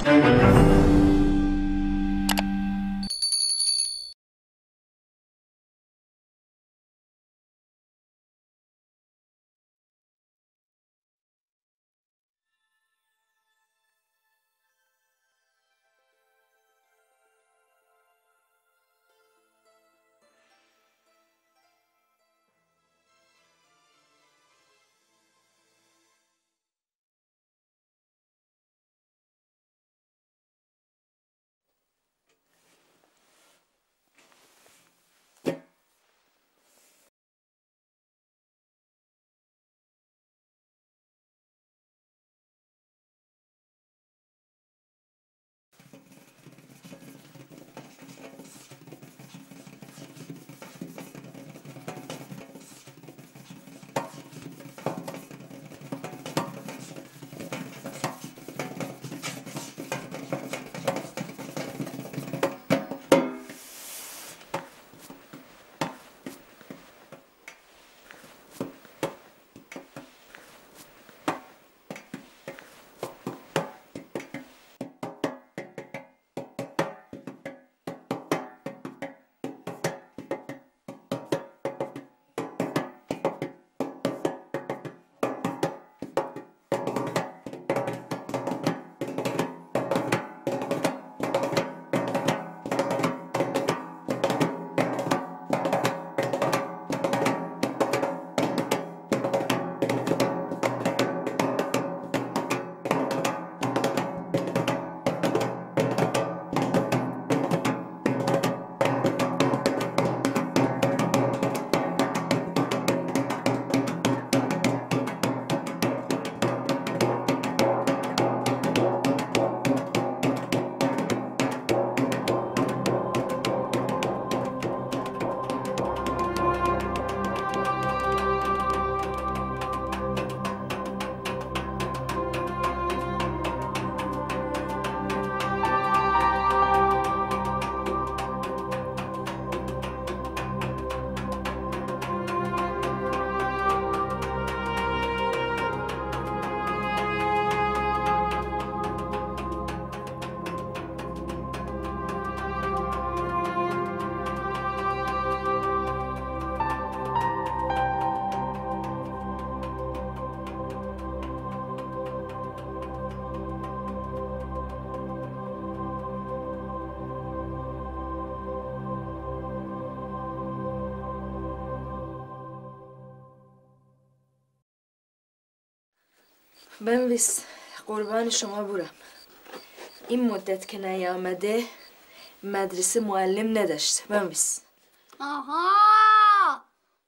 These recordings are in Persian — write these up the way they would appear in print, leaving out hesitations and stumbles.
بنویس قربان شما برم. این مدت که نیامده مدرسه معلم نداشته. بنویس. آها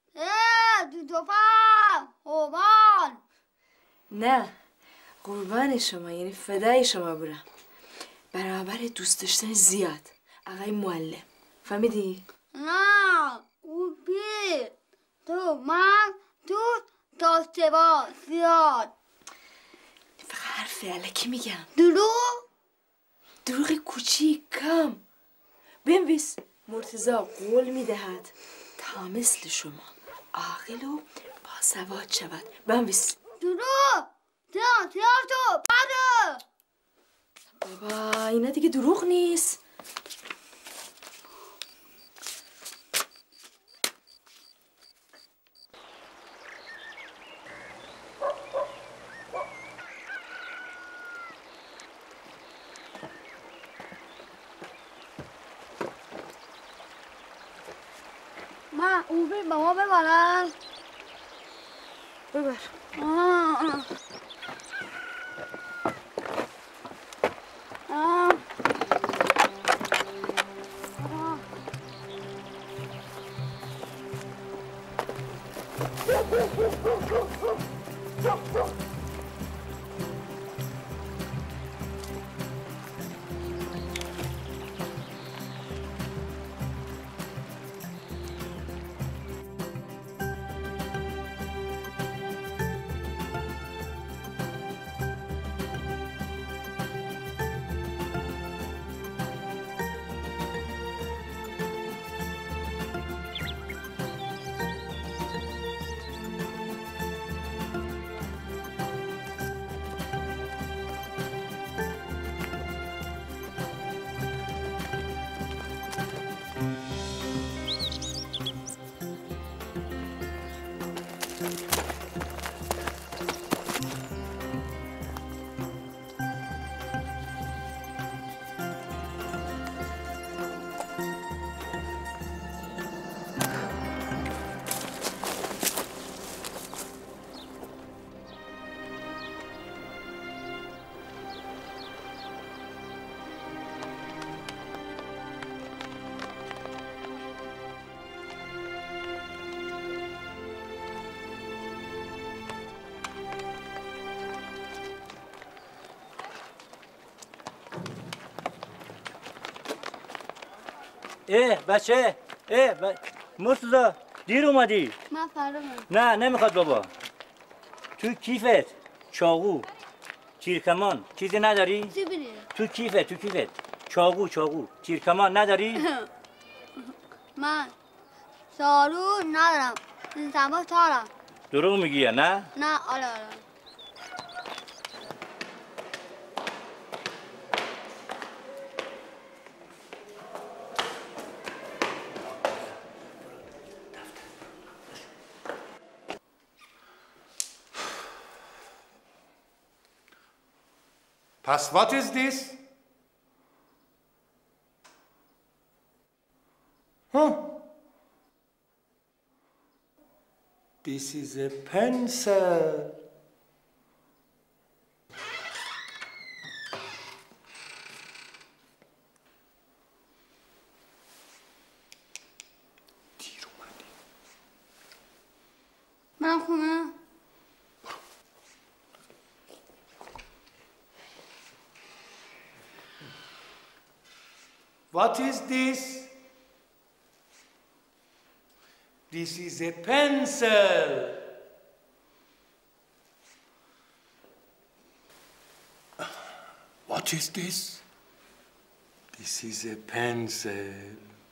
دوتوفن هومان. نه قربان شما، یعنی فدای شما برم. برابر دوست داشتن زیاد آقای معلم، فهمیدی؟ نه او بی تو من دوست داشته باش زیاد. فقط حرف الکی میگم. دروغ کوچیک کم. بنویس مرتضی قول میدهد تا مثل شما عاقل و باسواد شود. بنویس. دروغ تو بده. بابا اینا دیگه دروغ نیست. من اون بی با ما ببرن. ببر. بچه مرتضی دیر اومدی. من فرامه. نه نمیخواد بابا. تو کیفت چاقو تیرکمان چیزی نداری؟ چی بیری؟ تو کیفت چاقو تیرکمان نداری؟ من چارو ندارم. این سبا تارم. دروغ میگی یا نه؟ نه آره. Pas, what is this? Huh? This is a pencil. من خونه. What is this? This is a pencil. What is this? This is a pencil.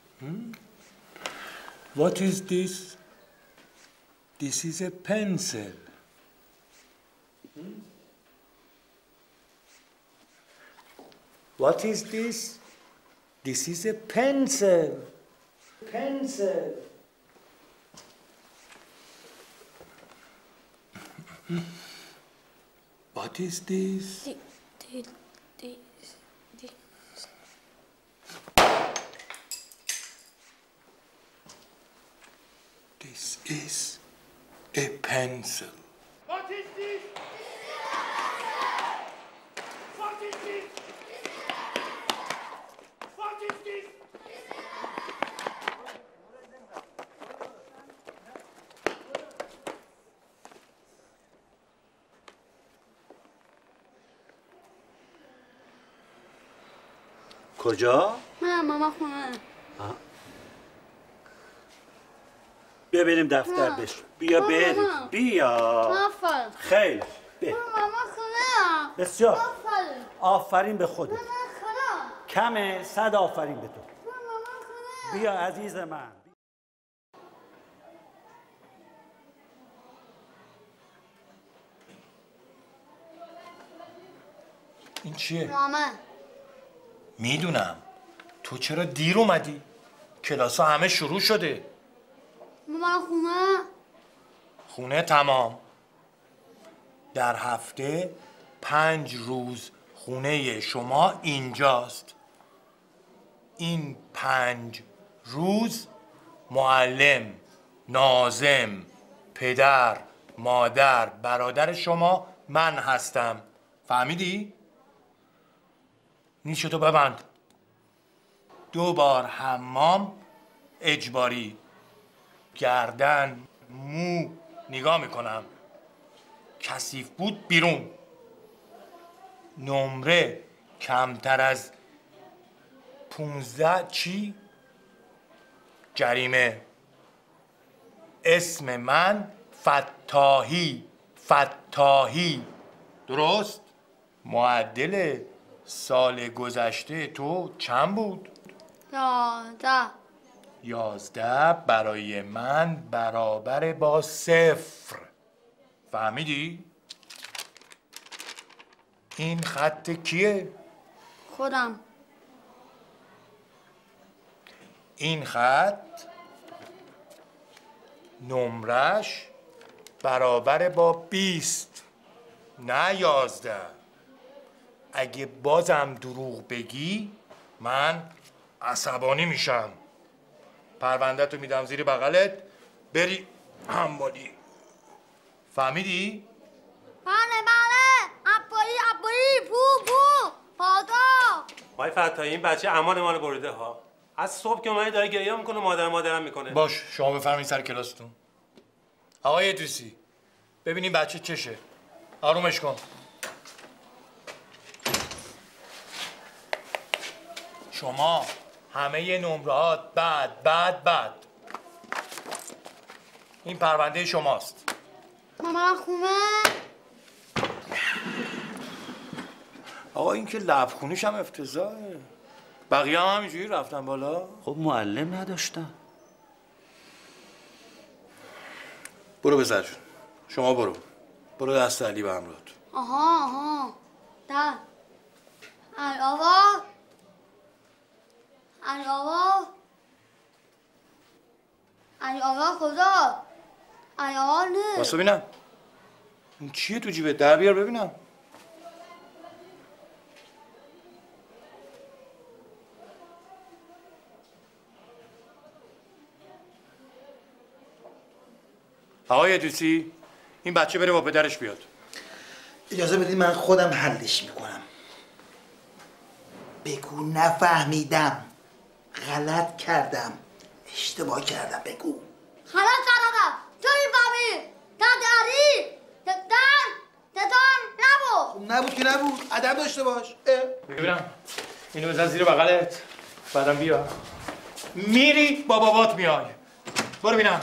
What is this? This is a pencil. What is this? This is a pencil. Pencil. What is this? This is a pencil. What is this? What is this? What is this? کجا؟ نه ماما خونه. بیا بریم دفتر بش. بیا بریم. بیا. آفرین. خیلی. ماما خونه. بسیار. آفرین. آفرین به خودت. ماما خونه. کمه 100 آفرین به تو. ماما خونه. بیا عزیز من. این چیه؟ ماما. میدونم. تو چرا دیر اومدی؟ کلاس ها همه شروع شده. ماما خونه. خونه تمام. در هفته 5 روز خونه شما اینجاست. این 5 روز معلم، ناظم، پدر، مادر، برادر شما من هستم. فهمیدی؟ نیشتو ببند. 2 بار حمام اجباری. گردن، مو نگاه میکنم. کثیف بود بیرون. نمره کمتر از 15 چی؟ جریمه. اسم من فتاحی. درست؟ معدل سال گذشته تو چند بود؟ 11. 11 برای من برابر با 0. فهمیدی؟ این خط کیه؟ خودم. این خط نمرش برابر با 20 نه 11. اگه بازم دروغ بگی من عصبانی میشم. پرونده تو میدم زیر بغلت بری حمالی. فهمیدی؟ بله عبایی پو پادا. آقای فتاحی این بچه امان ما رو بریده ها. از صبح که اومدی داره گریه میکنه مادرم میکنه. باش شما بفرمایید سر کلاستون. آقای ادریسی ببینیم بچه چشه. آرومش کن. شما همه نمرات بعد این پرونده شماست. مامان خومه؟ آقا این که لبخونیش هم افتضاحه. بقیه هم همینجوری رفتن بالا. خب معلم نداشتن. برو بزر جون. شما برو دست علی به همراهت. آها در علی آقا کجا؟ علی آقا نه. واسه ببینم این چیه تو جیبت؟ در بیار ببینم. آقای دوستی این بچه بره با پدرش بیاد. اجازه بدید من خودم حلش میکنم. بگو نفهمیدم، غلط کردم، اشتباه کردم. بگو خلاص کردم تو میفهمی داری تتان نبود. نبود که نبود، ادب داشته باش. ببینم اینو بزن زیر بغلت، بعدم بیا میری با بابات میای. برو بینم.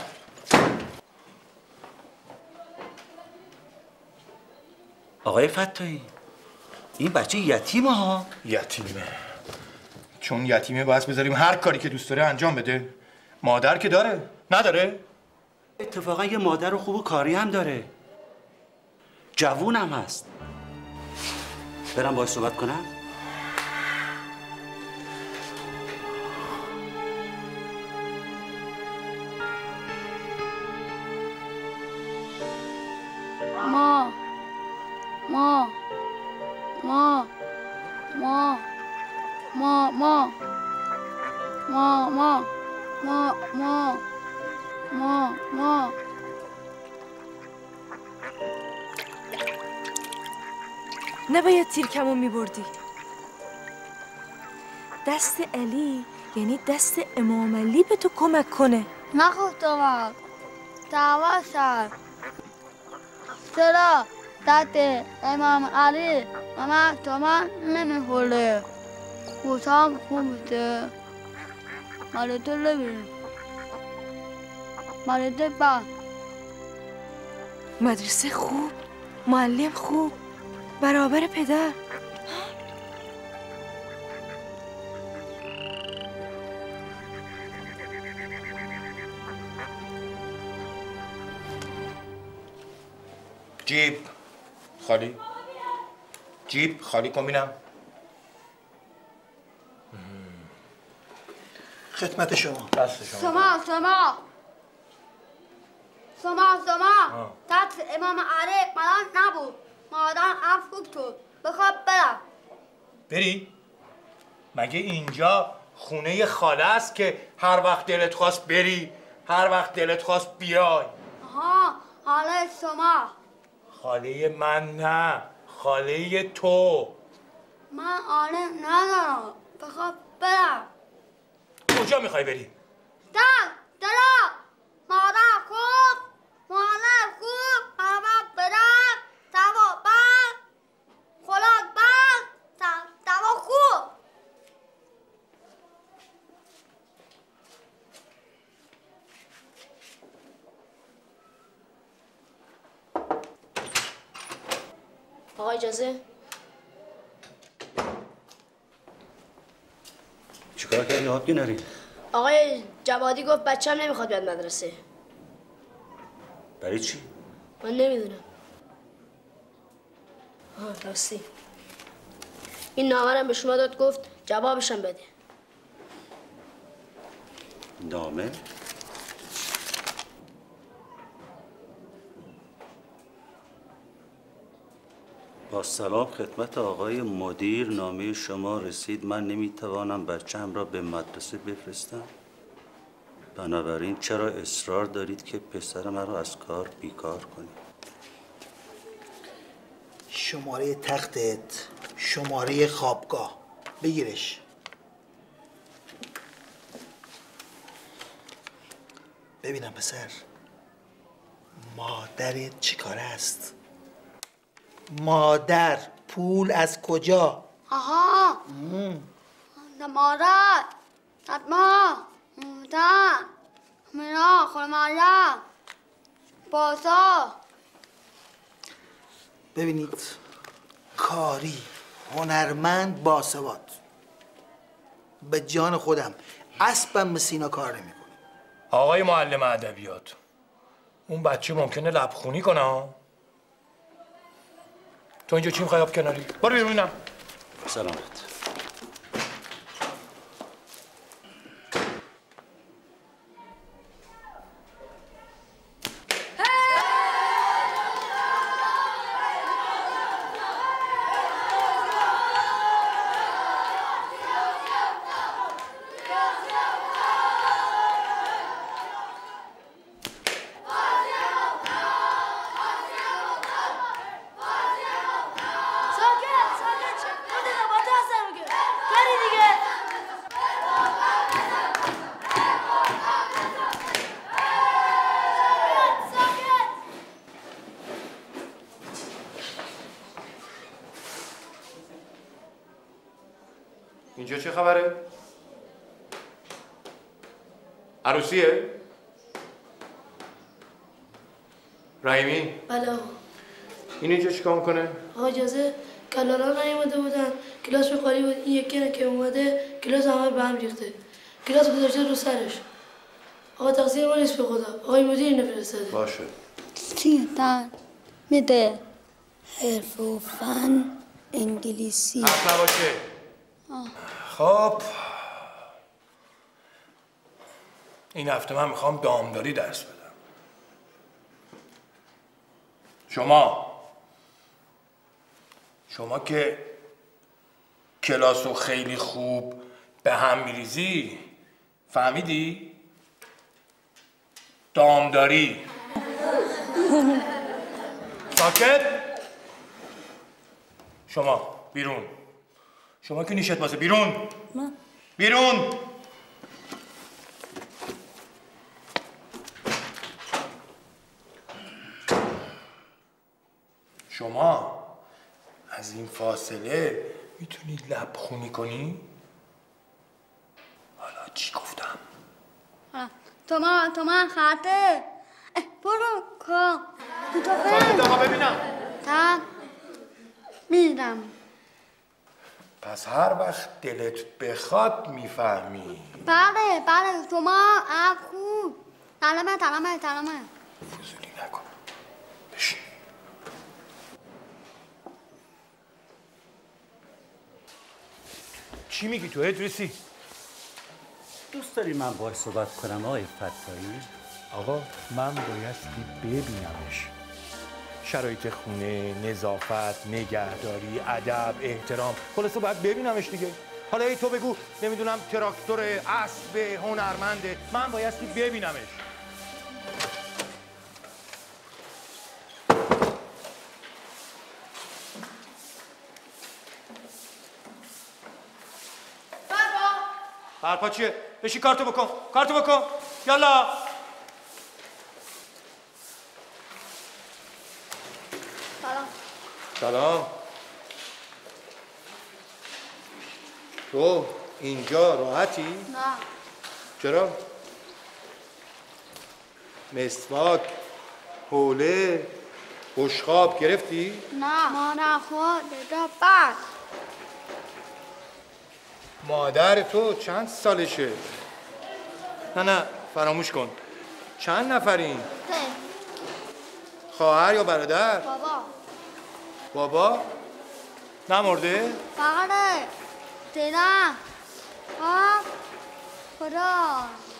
آقای فتاحی این بچه یتیمه ها. یتیمه؟ چون یتیمه باید بذاریم هر کاری که دوست داره انجام بده. مادر که داره؟ نداره؟ اتفاقا یه مادر خوب و کاری هم داره، جوون هم هست. برم باهاش صحبت کنم؟ نباید تیرکمو میبردی. دست علی یعنی دست امام علی به تو کمک کنه. نخواستم دعوا شد. چرا دست امام علی من نمیخوره؟ گوشم خوب بوده. مالته نبینیم مالته بند. مدرسه خوب، معلم خوب، برابر پدر. جیب خالی. جیب خالی کن بینم. خدمت شما. دست شما. شما دست امام علی من نبود. مادرم افکوک تو بخواب برم. بری؟ مگه اینجا خونه خاله است که هر وقت دلت خواست بری، هر وقت دلت خواست بیای؟ آها خاله شما. خاله من نه، خاله تو. من آله ندارم بخواب برم. کجا میخوای بری؟ درا مادر خوب همه برم دوا بند خلاق بند دوا خوب. آقا اجازه؟ چیکار کردی آبگی نری؟ آقای جوادی گفت بچه‌م نمیخواد بیاد مدرسه. برای چی؟ من نمیدونم. راستی این نامرم به شما داد، گفت جوابشم بده. نامه؟ با سلام خدمت آقای مدیر، نامه شما رسید. من نمیتوانم بچه‌ام را به مدرسه بفرستم. بنابراین چرا اصرار دارید که پسر مرا از کار بیکار کنید؟ شماره تختت، شماره خوابگاه، بگیرش. ببینم پسر، مادرت چی کاره است؟ مادر پول از کجا؟ آها مادر حتما موتن مینا خانم باسا. ببینید کاری هنرمند باسواد به جان خودم اسبم مثل اینا کار نمیکنه. آقای معلم ادبیات، اون بچه ممکنه لبخونی کنه ها. تو اینجا چی میخوای آب کناری؟ برو بیرون اینم. سلامت. اینجا چه خبره؟ عروسیه؟ رحیمی؟ بله آقا. این اینجا چیکار میکنه؟ آقا اجازه کلارا نیومده بودن، کلاس به خالی بود. این یکی که اومده کلاس همه به هم ریخته. کلاس گذاشته رو سرش. آقا تقصیر ما نیست به خدا. آقای مدیر نفرستاده. باشه. سیدن میده حرف و فن انگلیسی. حرف نباشه. خب این هفته من میخوام دامداری درس بدم. شما که کلاسو خیلی خوب به هم میریزی، فهمیدی؟ دامداری. ساکت. شما بیرون. شما که نیشت بازه بیرون. بیرون. شما از این فاصله میتونی لبخونی کنی؟ حالا چی گفتم؟ تومن خاطر برو کام ساکت آقا ببینم. تا میرم. پس هر وقت دلت بخواد میفهمی. بله تومن خوب. تلمه فضولی نکن. بشین. چی میگی تو ادریسی؟ دوست داری من باهاش صحبت کنم آقای فتایی؟ آقا من بایستی ببینمش. شرایط خونه، نظافت، نگهداری، ادب، احترام، خلاصه باید ببینمش دیگه. حالا ای تو بگو نمیدونم تراکتور، اسب، هنرمنده، من بایستی ببینمش. برپا چیه؟ بشی کارتو بکن. یالا. سلام. تو اینجا راحتی؟ نه. چرا؟ مسواک، حوله، بشقاب گرفتی؟ نه ما نخورده بس. مادر تو چند سالشه؟ نه فراموش کن. چند نفرین؟ خواهر یا برادر؟ بابا؟ نمرده؟ بله دیدم. خدا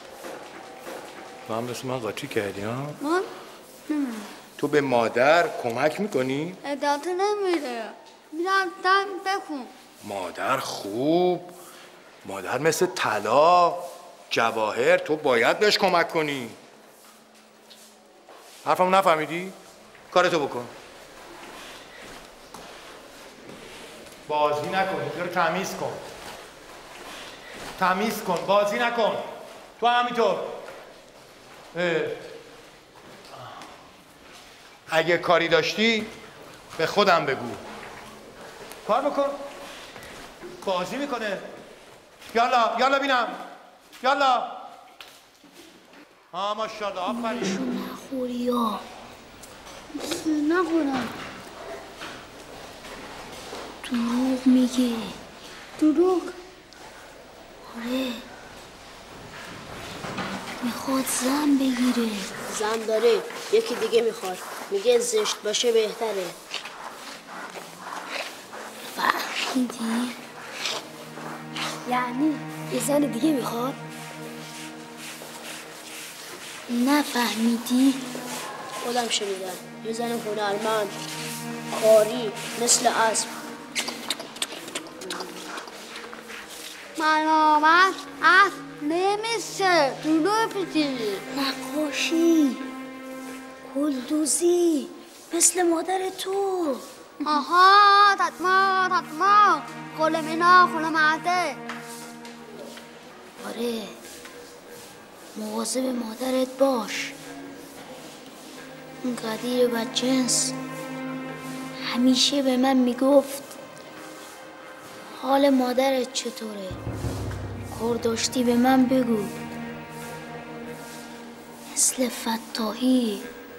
تو هم مثل من قاطی کردی ها؟ من؟ تو به مادر کمک میکنی؟ ادالت نمیده. میرم دم بخون. مادر خوب، مادر مثل طلا، جواهر، تو باید بهش کمک کنی. حرفمو نفهمیدی؟ کارتو بکن. بازی نکن، اینجا رو تمیز کن. بازی نکن. تو همینطور. اگه کاری داشتی به خودم بگو. کار بکن. بازی میکنه. یالا بینم. یالا. ماشاءالله آفرین. نخوری ها. نخورم. دروغ میگه. دروغ؟ آره. میخواد زن بگیره. زن داره، یکی دیگه میخواد. میگه زشت باشه بهتره. فهمیدی؟ یعنی یه زن دیگه میخواد؟ نفهمیدی؟ خودم شنیدم. یه زن هنرمند، کاری، مثل اسب. ملامت اسب نمیشه. دروغ میگی. نقاشی، گلدوزی، مثل مادر تو. آها تطما خلم اینا خلمته. آره، مواظب مادرت باش. اون قدیر بدجنس همیشه به من میگفت حال مادرت چطوره؟ کار داشتی به من بگو. مثل فتاحی.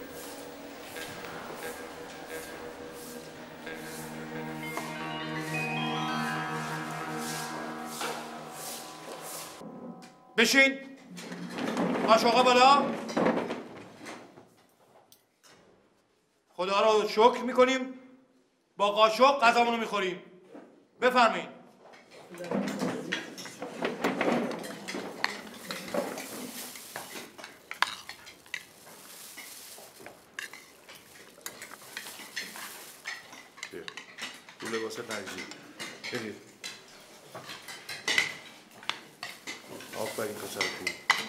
بشین. قاشقه بالا. خدا رو شکر میکنیم با قاشق غذامونو میخوریم. بفرمایید. این لباس تنظیم بگیر. آفرین پسر خوب.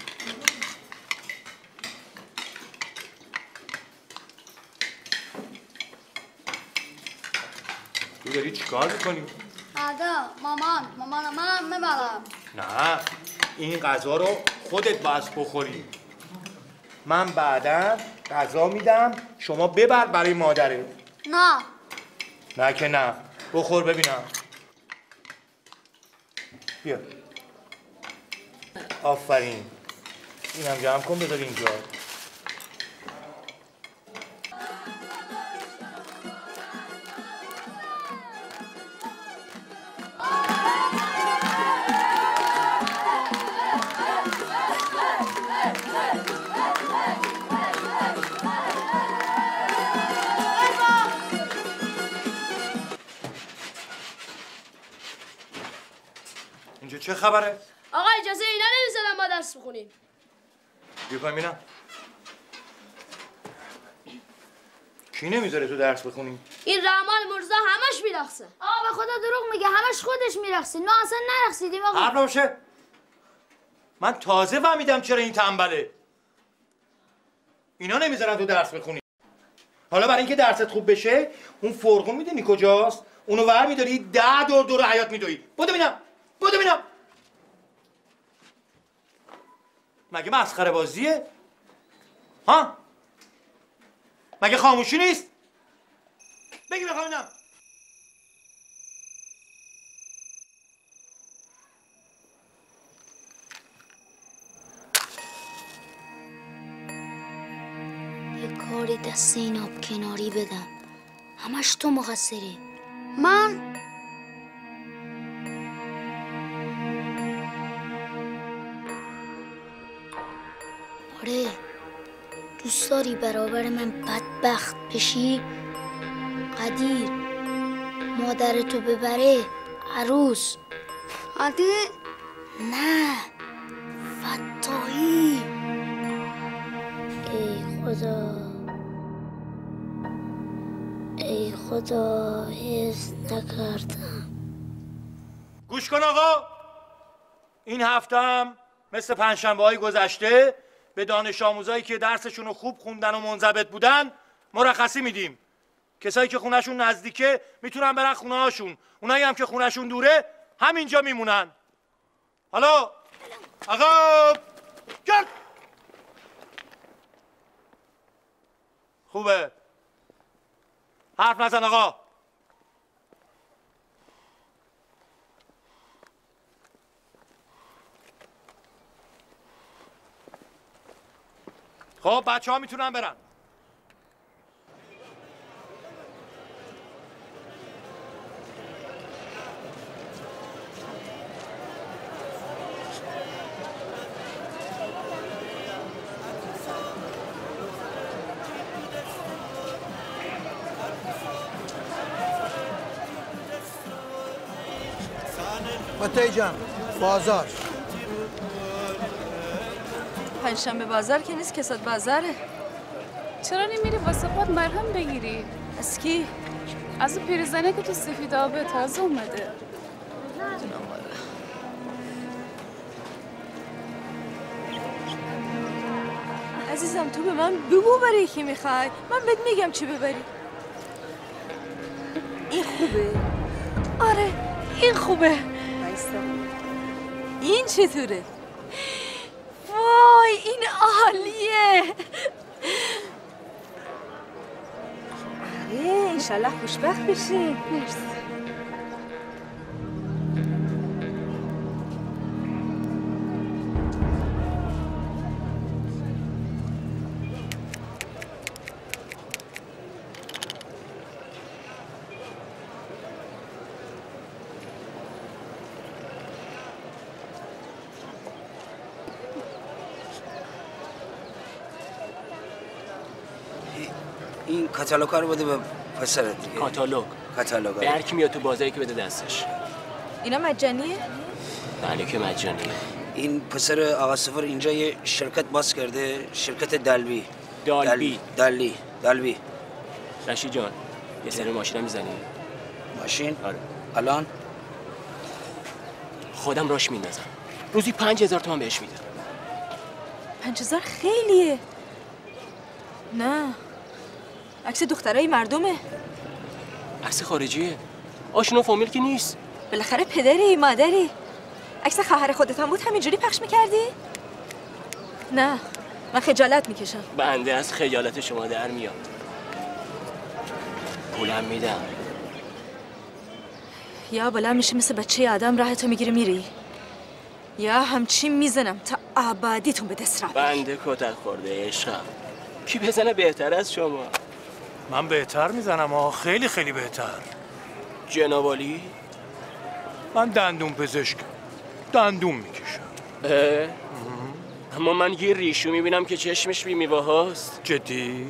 تو داری چیکار میکنی؟ مامان من میبرم. نه، این غذا رو خودت باید بخوری. من بعداً غذا میدم شما ببر برای مادرت. نه که نه. بخور ببینم. بیا. آفرین. اینم جمع کن بذار اینجا. اینجا چه خبره؟ آقا اجازه اینا نمیذارن ما درس بخونیم. بیا پایین ببینم. کی نمیذاره تو درس بخونی؟ این رحمان مرزا همش میرقصه. آقا به خدا دروغ میگه. همش خودش میرقصه. ما اصلا نرقصیدیم آقا. حرف نباشه. من تازه فهمیدم چرا این تنبله. اینا نمیذارن تو درس بخونی. حالا برای اینکه درست خوب بشه اون فرقون میدونی کجاست؟ اونو ور میداری 10 دور حیاط میدوی. بدو ببینم. مگه مسخره بازیه؟ ها؟ مگه خاموشی نیست؟ بگی بخوام اینم. یه کاری دست این آب کناری بدم. همش تو مقصری. من آره، دوست داری برابر من بدبخت بشی؟ قدیر مادرتو ببره عروس. عادی نه، فتاحی. ای خدا حس نکردم. گوش کن آقا، این هفته هم مثل پنجشنبه‌های گذشته به دانش آموزایی که درسشون رو خوب خوندن و منضبط بودن مرخصی میدیم. کسایی که خونهشون نزدیکه میتونن برن خونه هاشون. اونایی هم که خونهشون دوره همینجا میمونن. حالا آقا گرد. خوبه، حرف نزن آقا. خب بچه‌ها میتونن برن. متای جان بازار پنجشنبه بازار که نیست، کساد بازاره. چرا نمیری واسه خود مرهم بگیری؟ از کی؟ از اون پیرزنه که تو سفید آبه تازه اومده. عزیزم تو به من بگو برای کی میخوای، من بهت میگم چی ببری. این خوبه؟ آره این خوبه. این چطوره؟ وای این عالیه. آره انشالله خوشبخت بشین. مرسی. این کاتالوگ رو بده به پسرت دیگه. کاتالوگ به هر کی میاد تو بازاری که بده دستش. اینا مجانیه؟ بله که مجانیه. این پسر آقا سفر اینجا یه شرکت باز کرده، شرکت دلبی. دلبی. رشید جان یه سری ماشین میزنی؟ ماشین؟ آره. الان؟ خودم راش میندازم. روزی 5000 تومان بهش میدم. 5000 خیلیه. نه عکس دخترای مردمه. عکس خارجیه. آشنا فامیل که نیست. بالاخره پدری مادری. عکس خواهر خودت هم بود همینجوری پخش میکردی؟ نه من خجالت میکشم. بنده از خجالت شما در میاد. پولم میدم. یا بلند میشه مثل بچه آدم راهتو میگیری میری، یا همچین میزنم تا ابدیتون به دست را. بنده کتک خورده عشقم. کی بزنه بهتر از شما؟ من بهتر میزنم خیلی خیلی بهتر. جناب عالی؟ من دندون پزشکم، دندون میکشم. اما من یه ریشو میبینم که چشمش بی میوه هاست. جدی؟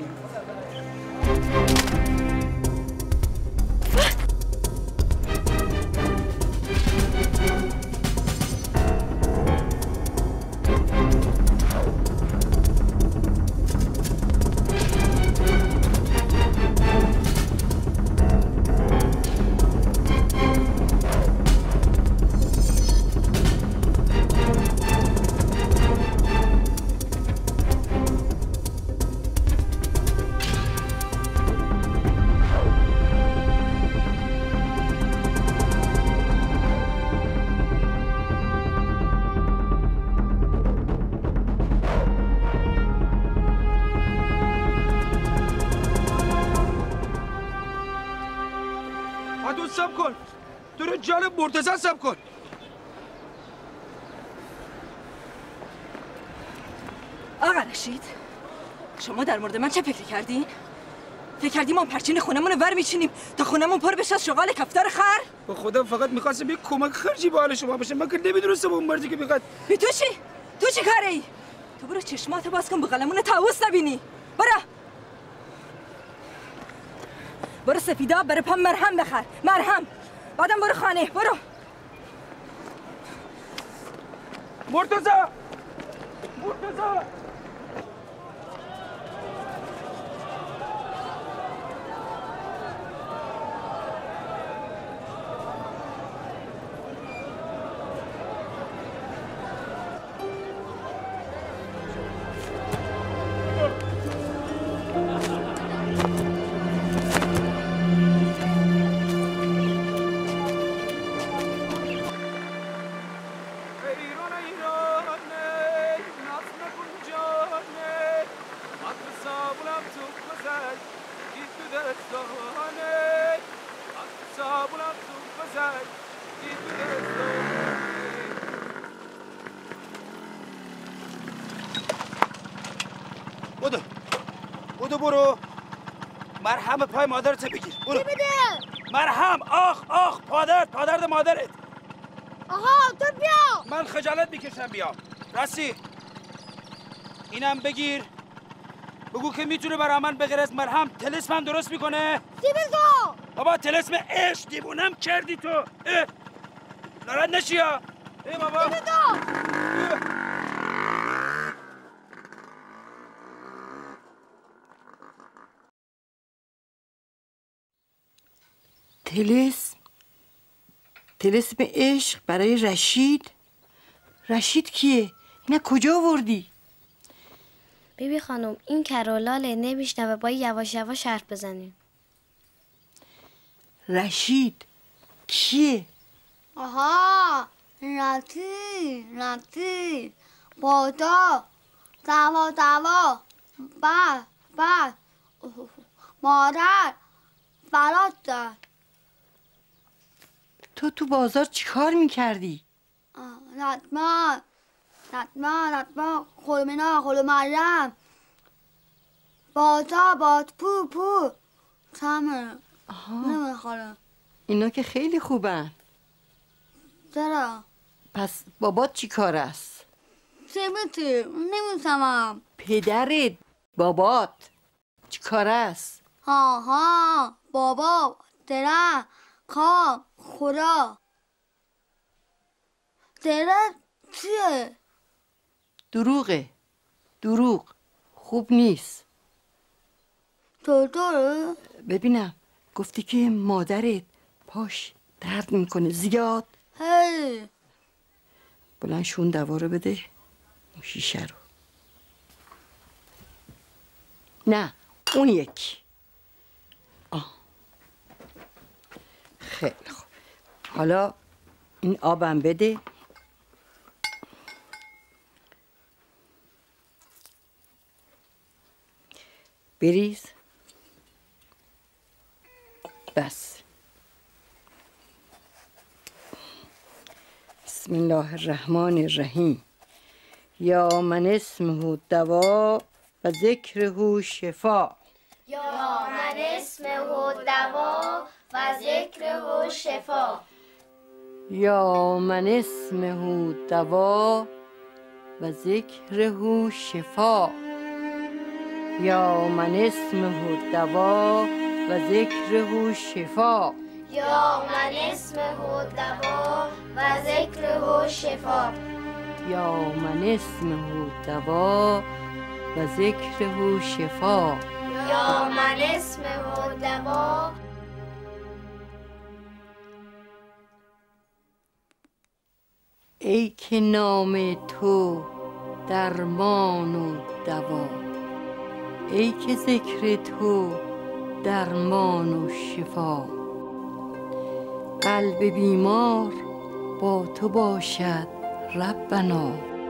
مرتضی سب کن. آقا رشید شما در مورد من چه فکر کردین؟ فکر کردیم ما پرچین خونمون رو ور میچینیم تا خونمون پر بشه از شغال کفتار خر؟ به خدا فقط میخواستم یک کمک خرجی به حال شما بشه. من که نمیدونستم اون مردی که میخواد. تو چی؟ تو چی کاره ای؟ تو برو چشماتو باز کن بغلمون طاووس نبینی. برو سفیدا برای پام مرهم بخر. مرهم. بعدم برو خانه. برو. مرتضی بودو برو مرهم پای مادرت بگیر برو. چی بده؟ مرهم آخ پادرد مادرت. آها تو بیا. من خجالت میکشم بیام. راستی اینم بگیر بگو که میتونه برای من بغیر از مرهم طلسمم درست میکنه. چی بگو؟ بابا طلسم عشق دیوونم کردی تو. ناراحت نشی ها. بابا چی بگو؟ طلسم عشق برای رشید کیه؟ اینا کجا آوردی؟ بیبی خانم این کرالاله نمیشنوه باید یواش یواش حرف بزنیم. رشید کیه؟ آها نتی بادا دوا بعد مادر برات داد. تو بازار چی کار میکردی؟ نتما خلو مریم باد پو تمه نمیخورم. اینا که خیلی خوبن. چرا؟ پس بابات چی کار است؟ نمیتونم. پدرت بابات چی کار است؟ ها بابا درم کام خدا درم چیه؟ دروغ خوب نیست. چطوره؟ ببینم گفتی که مادرت پاش درد میکنه زیاد. هی بلند شون دوا رو بده اون شیشه رو. نه اون یکی. خیلی خوب. حالا این آبم بده. بریز. بس. بسم الله الرحمن الرحیم. یا من اسمه دوا و ذکره شفا. یا من اسمه دوا و ذکره شفا. یا من اسمه دوا و ذکره شفا. یا من اسمه دوا و ذکره شفا. یا من اسمه دوا و ذکره شفا. یا من اسمه دوا و ذکره شفا. یا من اسمه دوا. ای که نام تو درمان و دوا، ای که ذکر تو درمان و شفا. قلب بیمار با تو باشد ربنا.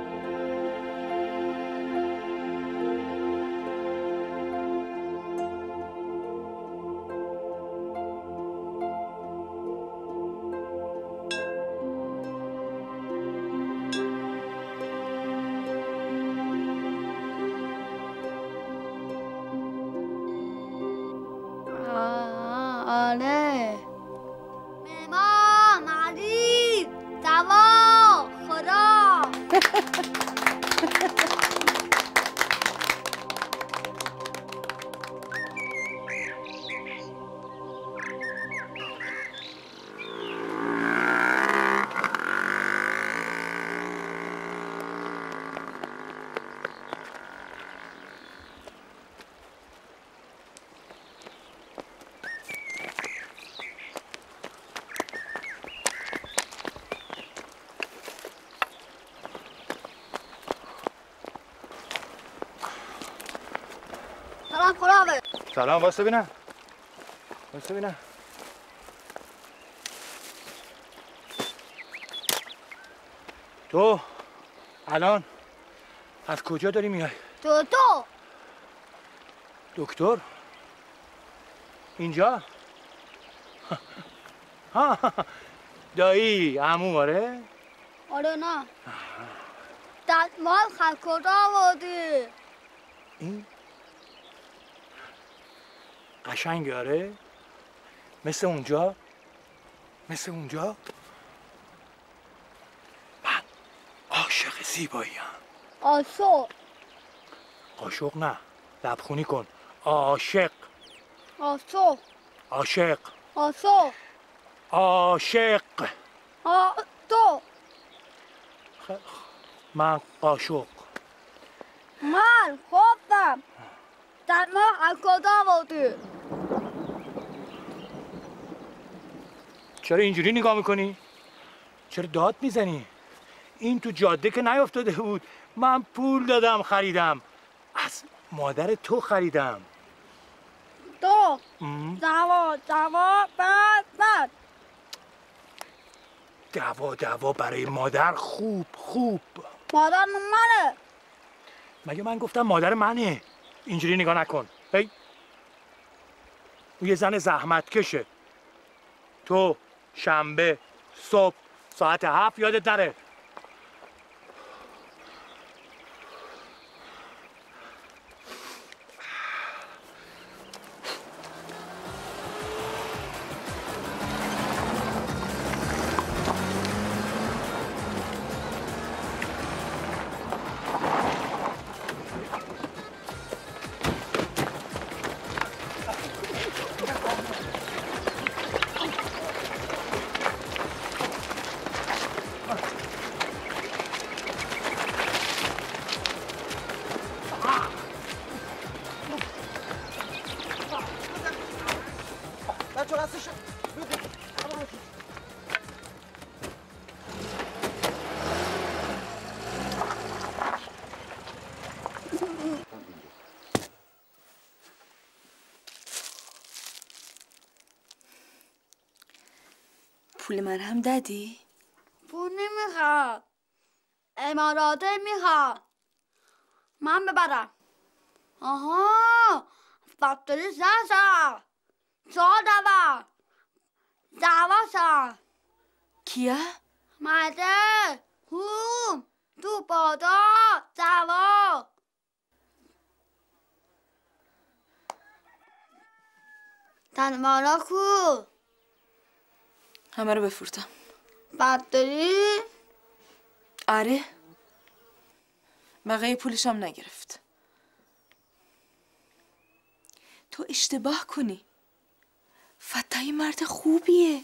آره امام علی دوا خدا. سلام خداحافظ. سلام. واسه ببینم تو الان از کجا داری میای؟ تو دکتر؟ اینجا؟ دایی عمو آره؟ آره نه دستمال خلق کجا آوردی؟ این قشنگ آره؟ مثل اونجا؟ من عاشق زیباییم. عاشق نه، لبخونی کن. عاشق. من قاشق. من خوبم. در ما از کجا بودی؟ چرا اینجوری نگاه میکنی؟ چرا داد میزنی؟ این تو جاده که نیافتاده بود. من پول دادم خریدم. از مادر تو خریدم. تو دوا بعد دوا برای مادر خوب. مادر منه. مگه من گفتم مادر منه؟ اینجوری نگاه نکن. هی او یه زن زحمت کشه. تو شنبه صبح ساعت 7 یادت نره. پول مرهم دادی؟ پول نمیخواد. اماراته میخواد. من ببرم. آها فکتوری ساسا دعوا سا کیه؟ ماده تو بازار دعوا. تنمارا کو همه رو بفروتم. فکتوری؟ آره بقیه پولش هم نگرفت. تو اشتباه کنی. فتایی مرد خوبیه.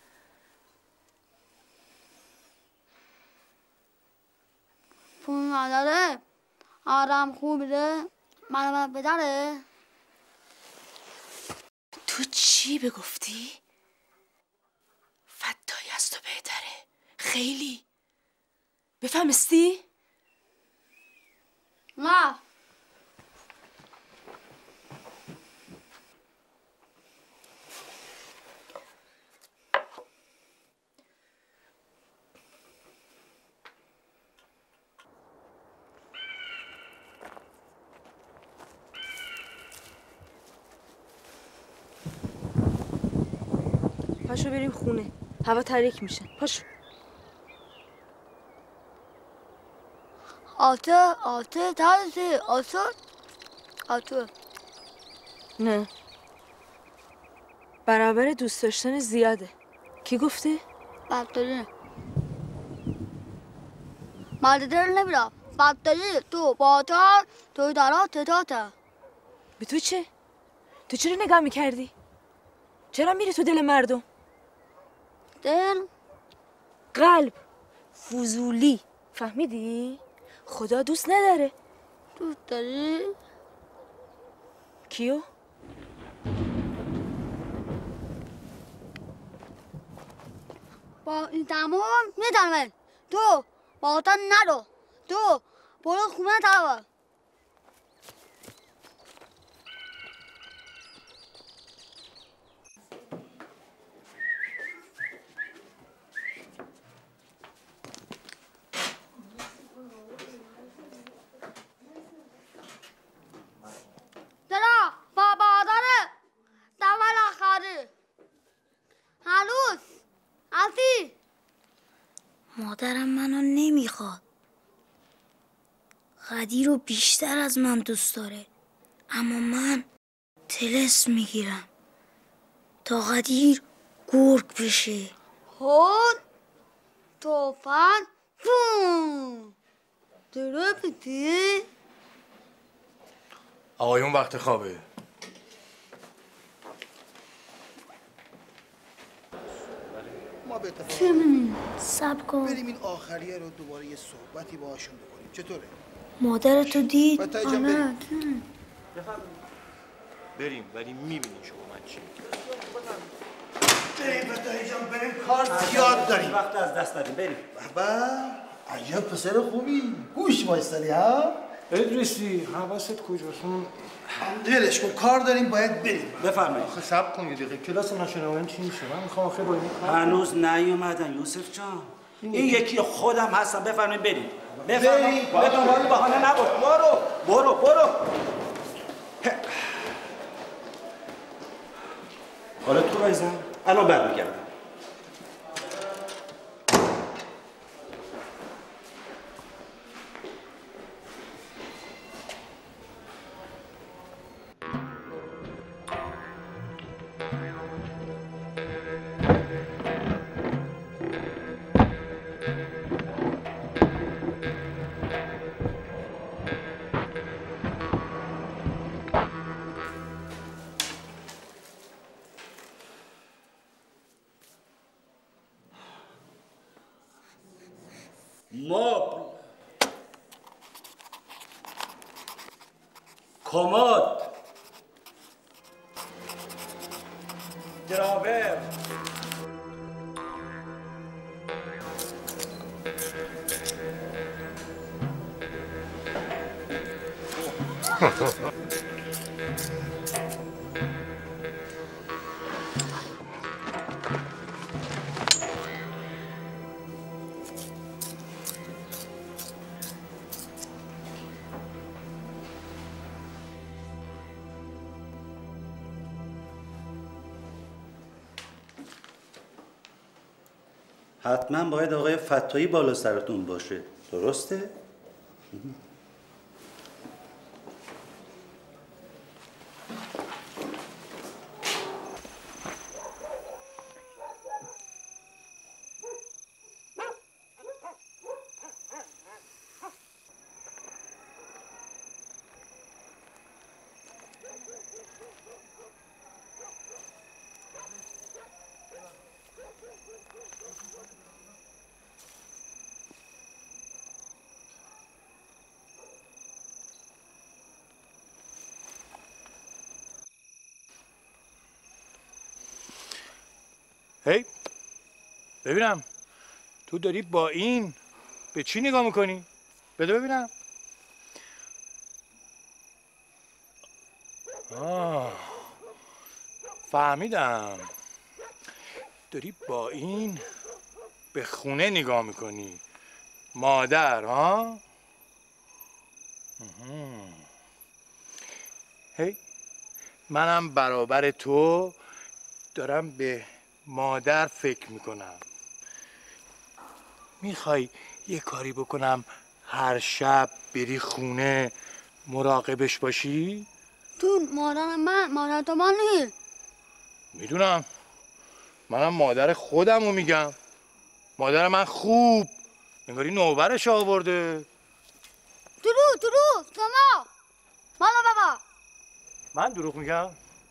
پول نداره. آرام خوبیه. من بداره. تو چی بگفتی؟ فتایی از تو بهتره. خیلی. بفهمستی؟ نه. پاشو بریم خونه. هوا تاریک میشه. پاشو. آته تازه آته نه برابر دوست داشتن زیاده. کی گفته؟ فکتوری. مادر نمیرم. فکتوری تو بازار تو دارا تتاته. به تو چه؟ تو چرا نگاه میکردی؟ چرا میری تو دل مردم؟ دل؟ قلب. فضولی. فهمیدی؟ خدا دوست نداره. دوست داری؟ کیو؟ با این تمام میدانم. تو بازار نرو. تو برو خونه تاوا. مادرم منو نمیخواد. غدیر رو بیشتر از من دوست داره. اما من تلس میگیرم تا قدیر گرگ بشه. خود توفن بوم درو بیدی. آقایون وقت خوابه. ما به اتفاق سب کن. بریم این آخریه رو دوباره یه صحبتی باهاشون بکنیم. چطوره؟ مادرتو دید؟ فتحی جان بریم. بریم ولی میبینی شما من چی بریم فتحی جان بریم، کار زیاد داریم. وقت از دست داریم، بریم. بابا عجب پسر خوبی، گوش وایستادی ها؟ ادریسی حواست کجاست؟ دلش کن، کار داریم باید بریم. بفرمایید. آخه صبر کن یه دقیقه، کلاس ناشناوان چی میشه؟ من میخوام آخه با این کار هنوز نیومدن یوسف جان. این یکی خودم هستم، بفرمایید بریم. بفرمایید. به دنبال بهانه نباش. برو. حالا تو بایزم. الان برمیگردم. مبل، کمد، دراور، حتما باید آقای فتایی بالا سرتون باشه، درسته؟ هی ببینم تو داری با این به چی نگاه میکنی؟ بده ببینم. فهمیدم داری با این به خونه نگاه میکنی. مادر ها؟ هی منم برابر تو دارم به مادر فکر میکنم. میخوای یه کاری بکنم هر شب بری خونه مراقبش باشی؟ تو مادر تو من نیست. میدونم، منم مادر خودم رو میگم. مادر من خوب انگاری نوبرش آورده. دروغ شما مالا بابا. من دروغ میگم؟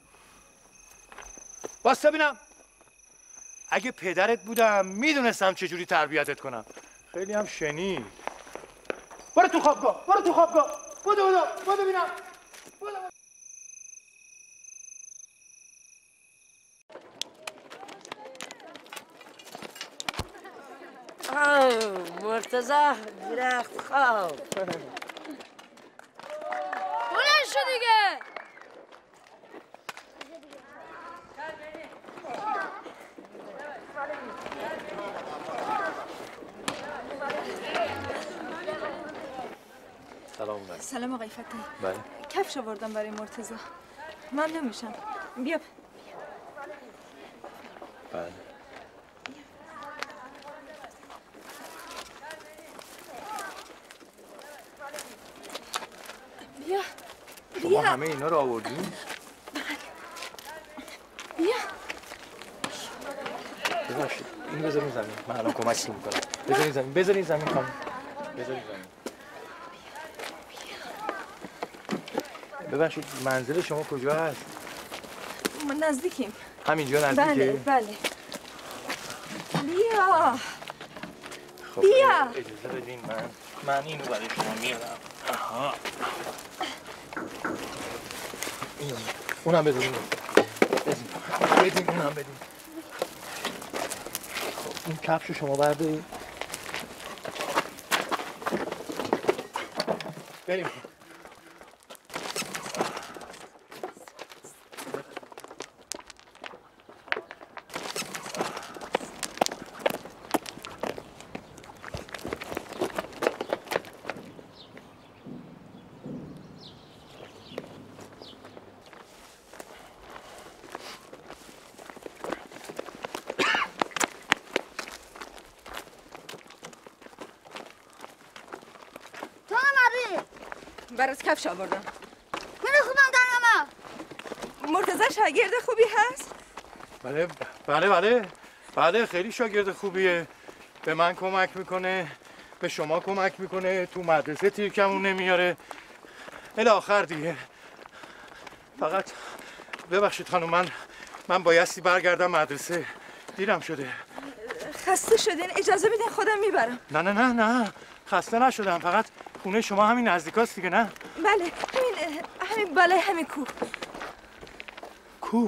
باستا ببینم. اگه پدرت بودم میدونستم چجوری تربیتت کنم. خیلی هم شنید. برو تو خوابگاه. بدو ببینم. مرتضی درخت خواب. بلند شو دیگه. سلام آقای فتحی. بله. کفش آوردم برای مرتضی. من نمیشم. بیا. بله. بیا. شما همه اینا رو آوردین؟ بله. این بذارین زمین، من الان کمکتون میکنم. بذارین زمین خانم. بذارین زمین. ببخشید منزل شما کجا هست؟ ما نزدیکیم. همینجا نزدیکه؟ بله. بیا. خب بیا. اجازه بدین من اینو برای شما میارم. آها. اونم بدین. بدین اونم بدین. خب این کفشو شما بردارید. بریم. برات کفش آوردم. من خوبم دارم. مرتضی شاگرد خوبی هست؟ بله خیلی شاگرد خوبیه. به من کمک میکنه، به شما کمک میکنه، تو مدرسه تیرکمون نمیاره. الی آخر دیگه. فقط ببخشید خانم من بایستی برگردم مدرسه. دیرم شده. خسته شدین؟ اجازه بدین خودم میبرم. نه خسته نشدم. فقط خونه شما همین نزدیکاست دیگه نه؟ بله همین بالای همین کوه.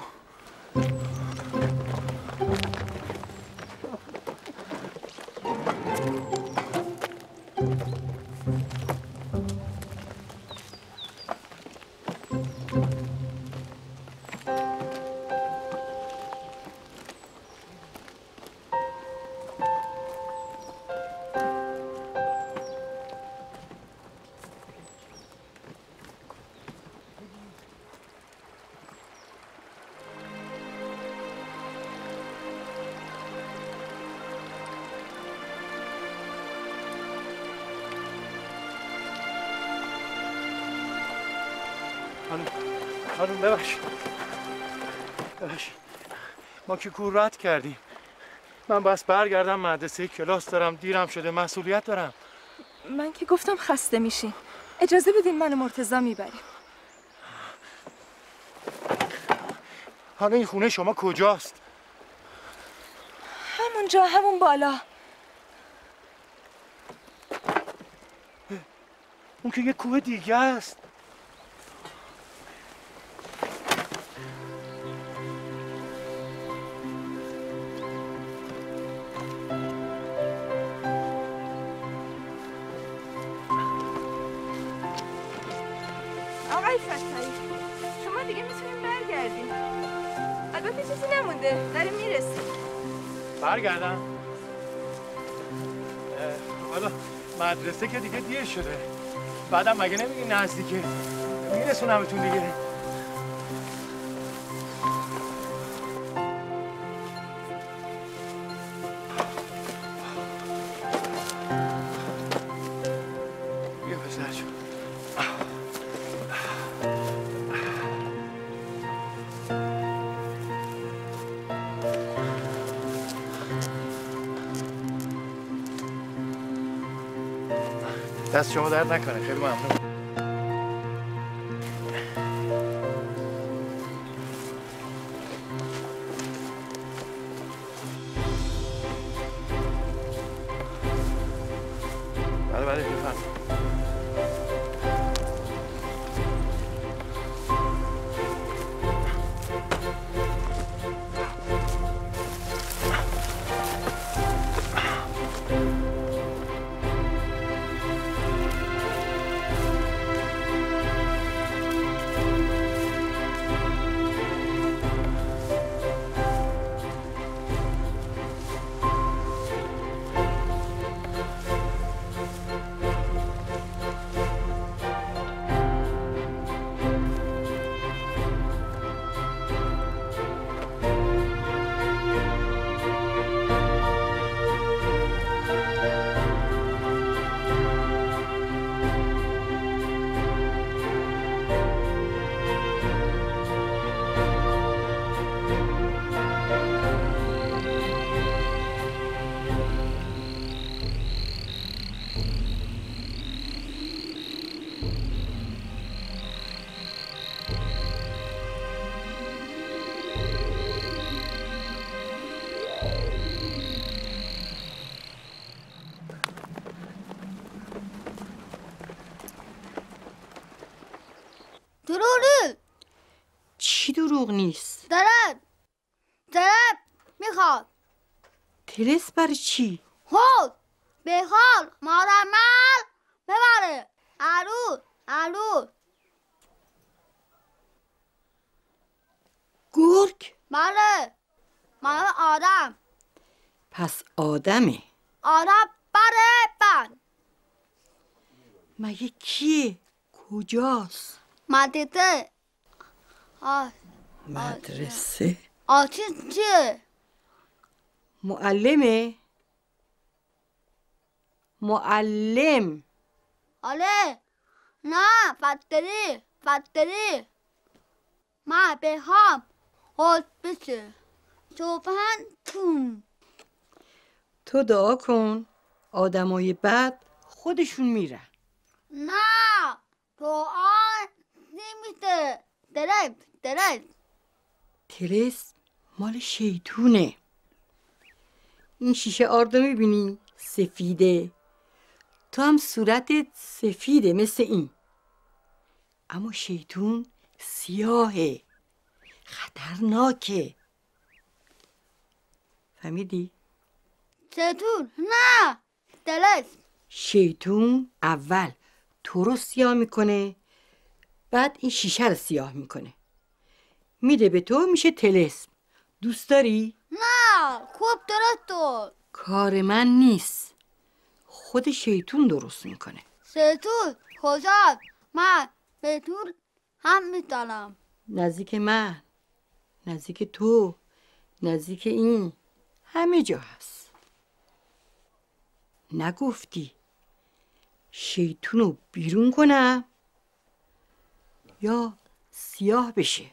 خانم ببخشید ما که کور رد کردیم. من بس برگردم مدرسه، کلاس دارم، دیرم شده، مسئولیت دارم. من که گفتم خسته میشین. اجازه بدین من مرتضی میبریم. حالا این خونه شما کجاست؟ همونجا، همون بالا. اون که یه کوه دیگه است. آقای فتحی شما دیگه میتونیم برگردیم. البته چیزی نمونده، داریم میرسیم. برگردم؟ حالا مدرسه که دیگه دیر شده. بعدم مگه نمیگی نزدیکه؟ میرسونمتون دیگه. بیا پسر جون. دست شما درد نکنه. خیلی ممنون. بله بفرمایید. دروغ نیست. ترپ میخواد. تلس برای چی؟ خود بخواد مادر من ببره. الو گرگ؟ بله من آدم. پس آدمه. آدم بره مگه کیه؟ کجاست؟ مدرسه. مدرسه؟ آتیش چیه؟ معلمه؟ معلم. آله نه فتری من بخوام خود بشه توپن تو دعا کن آدمای بد خودشون میرن. نه دعا نمیشه. تلس مال شیطونه. این شیشه آردو میبینی؟ سفیده. تو هم صورتت سفیده مثل این، اما شیطون سیاهه، خطرناکه. فهمیدی؟ شیطون نه تلس. شیطون اول تو رو سیاه میکنه، بعد این شیشه رو سیاه میکنه، میده به تو، میشه تلسم. دوست داری؟ نه خوب درست. کار من نیست، خود شیطون درست میکنه. شیطون خوشحال من شیطون هم میتونم. نزدیک من، نزدیک تو، نزدیک این، همه جا هست. نگفتی شیطونو بیرون کنم یا سیاه بشه؟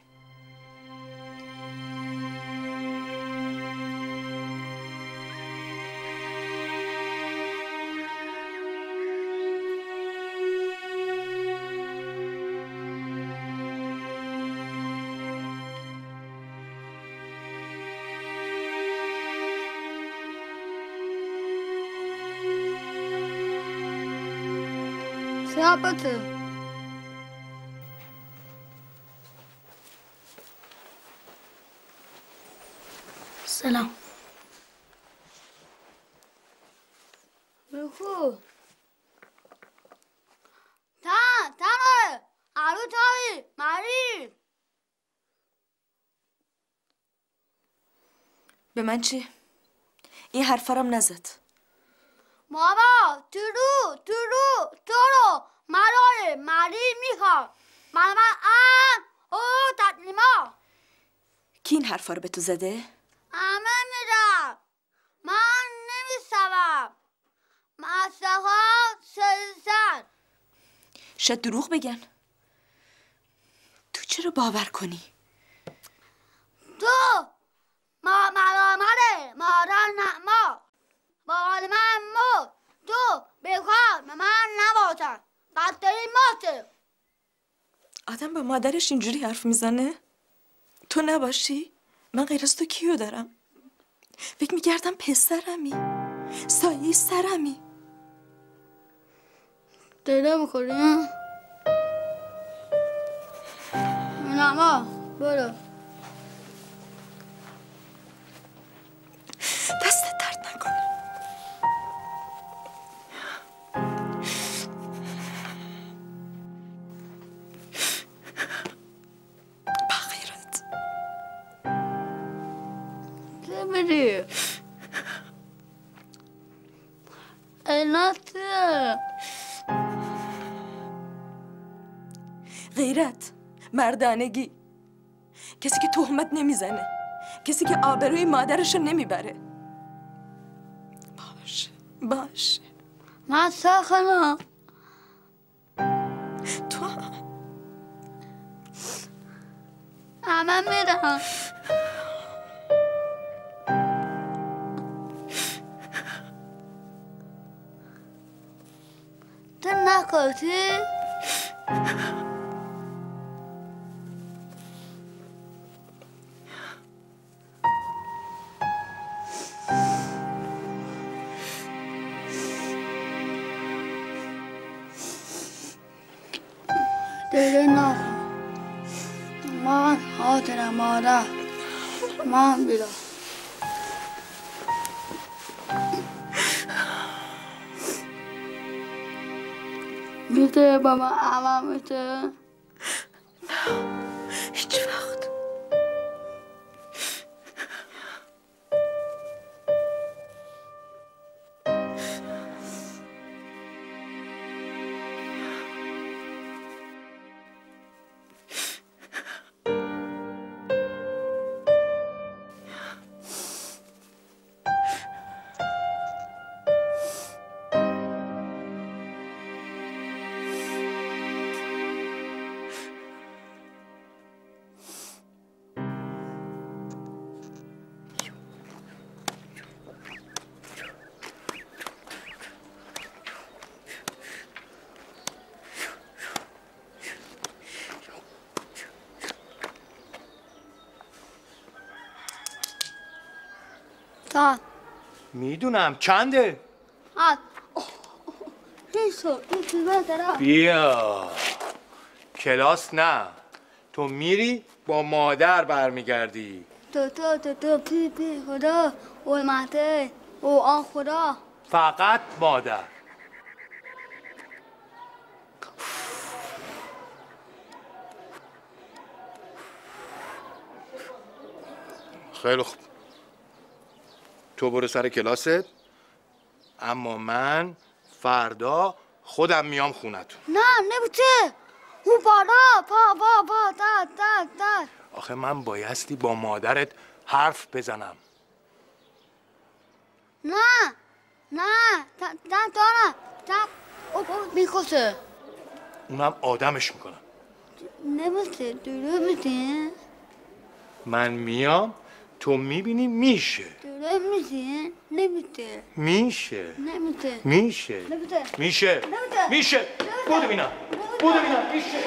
سیابته سلام. بخو تنه الو تایی مری. به من چی؟ این حرفا رو نزد. بابا تو مرای مری میخواد. من او تطلیما. کی این حرفا رو به تو زده؟ همه میرم. من نمیشوم. مسخا سیزن. شاید دروغ بگن. تو چرا باور کنی؟ تو مادر نما بال من مو تو بخواد من نباشم بدترین ماته. آدم با مادرش اینجوری حرف میزنه؟ تو نباشی؟ من غیر از تو کیو دارم؟ فکر میگردم پسرمی، سایه سرمی. دیده میخوری؟ نما برو. دست درد نکنه. بغیرت چه بری؟ ایناته غیرت، مردانگی، کسی که تهمت نمیزنه، کسی که آبروی مادرشو نمیبره. باشه من ساخنم. تو همه میرم. تو نکشی؟ دیگه نکن. من خاطر مادر من بیرم میشه بابا امام میشه هیچ وقت. تا میدونم چنده؟ بیا کلاس نه، تو میری با مادر برمیگردی. تو پی خدا اومده او آن خدا فقط مادر. خیلی خوب، تو برو سر کلاست، اما من فردا خودم میام خونتون. نه نمیشه او بالا پا داد آخه من بایستی با مادرت حرف بزنم. نه دارم او میکشه اونم آدمش میکنم. نمیشه دروغ میگی من میام تو میبینی میشه. دروغ میگی نمیشه میشه بودو بینم میشه.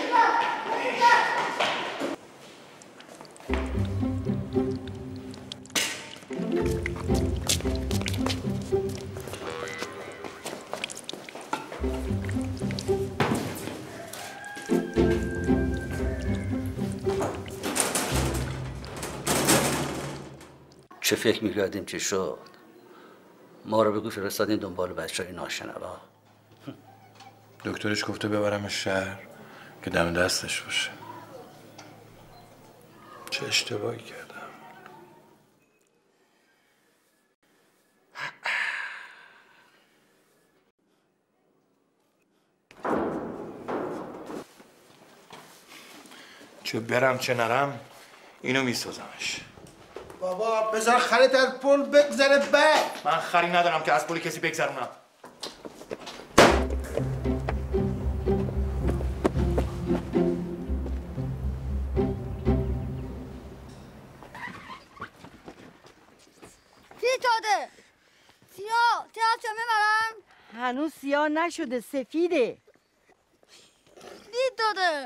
چه فکر میکردیم چی شد؟ ما رو بگو فرستادین دنبال بچه‌های ناشنوا. دکترش گفته ببرمش شهر که دم دستش باشه. چه اشتباهی کردم. چه برم چه نرم اینو میسازمش. بابا بذار خرید از پل بگذره بعد. من خری ندارم که از پل کسی بگذرونم. شده سیاه چه میبرن؟ هنوز سیاه نشده، سفیده. دید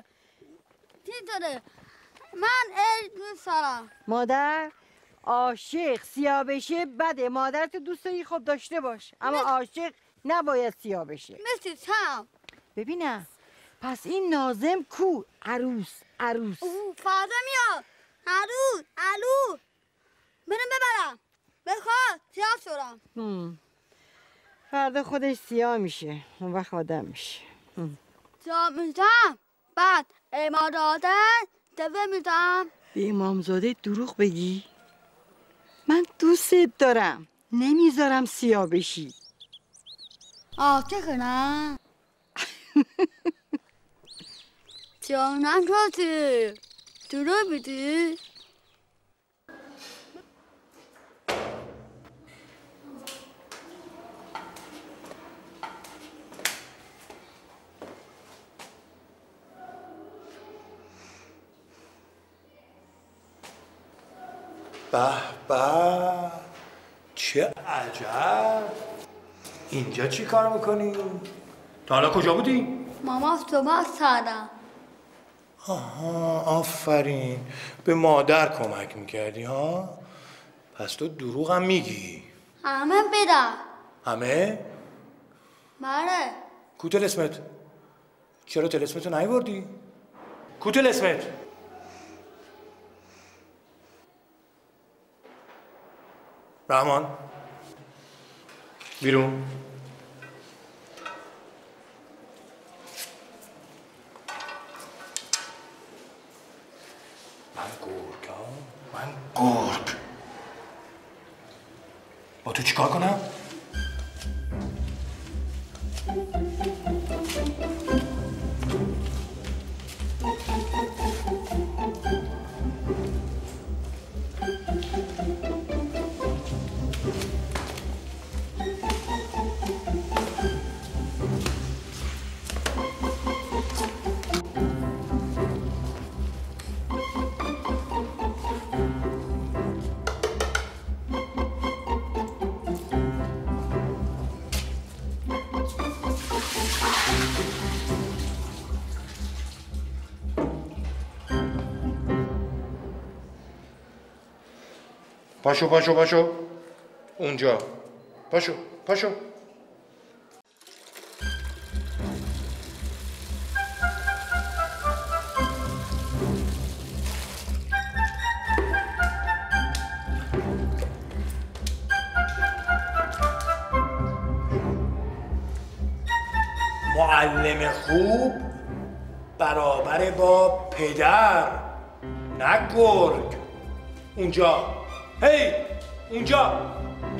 داده من دوست دارم. مادر عاشق سیاه بشه بده. مادرت دوست داری خب داشته باش، اما عاشق نباید سیاه بشه. مثل چم. ببینم پس این ناظم کو؟ عروس فردا میاد. عروس برم ببرم بخواد سیاه شدم. فردا خودش سیاه میشه، اون وقت آدم میشه. سیاه میشم بعد امامزاده دفعه میدم. به امامزاده دروغ بگی؟ من دوستت دارم، نمیذارم سیاه بشی. چه کنم؟ جانم شدی دروغ میدی؟ به چه عجب. اینجا چی کار میکنی؟ تا حالا کجا بودی؟ ماما صبح کردم. آها آفرین، به مادر کمک میکردی ها؟ پس تو دروغ هم میگی؟ همه بدم. همه؟ بله. کو طلسمت؟ چرا طلسمتو نیاوردی؟ کو طلسمت؟ رحمان بیرون. من گرگ با تو چیکار کنم؟ پاشو پاشو پاشو اونجا پاشو پاشو. معلم خوب برابر با پدر نه گرگ. اونجا هی اونجا.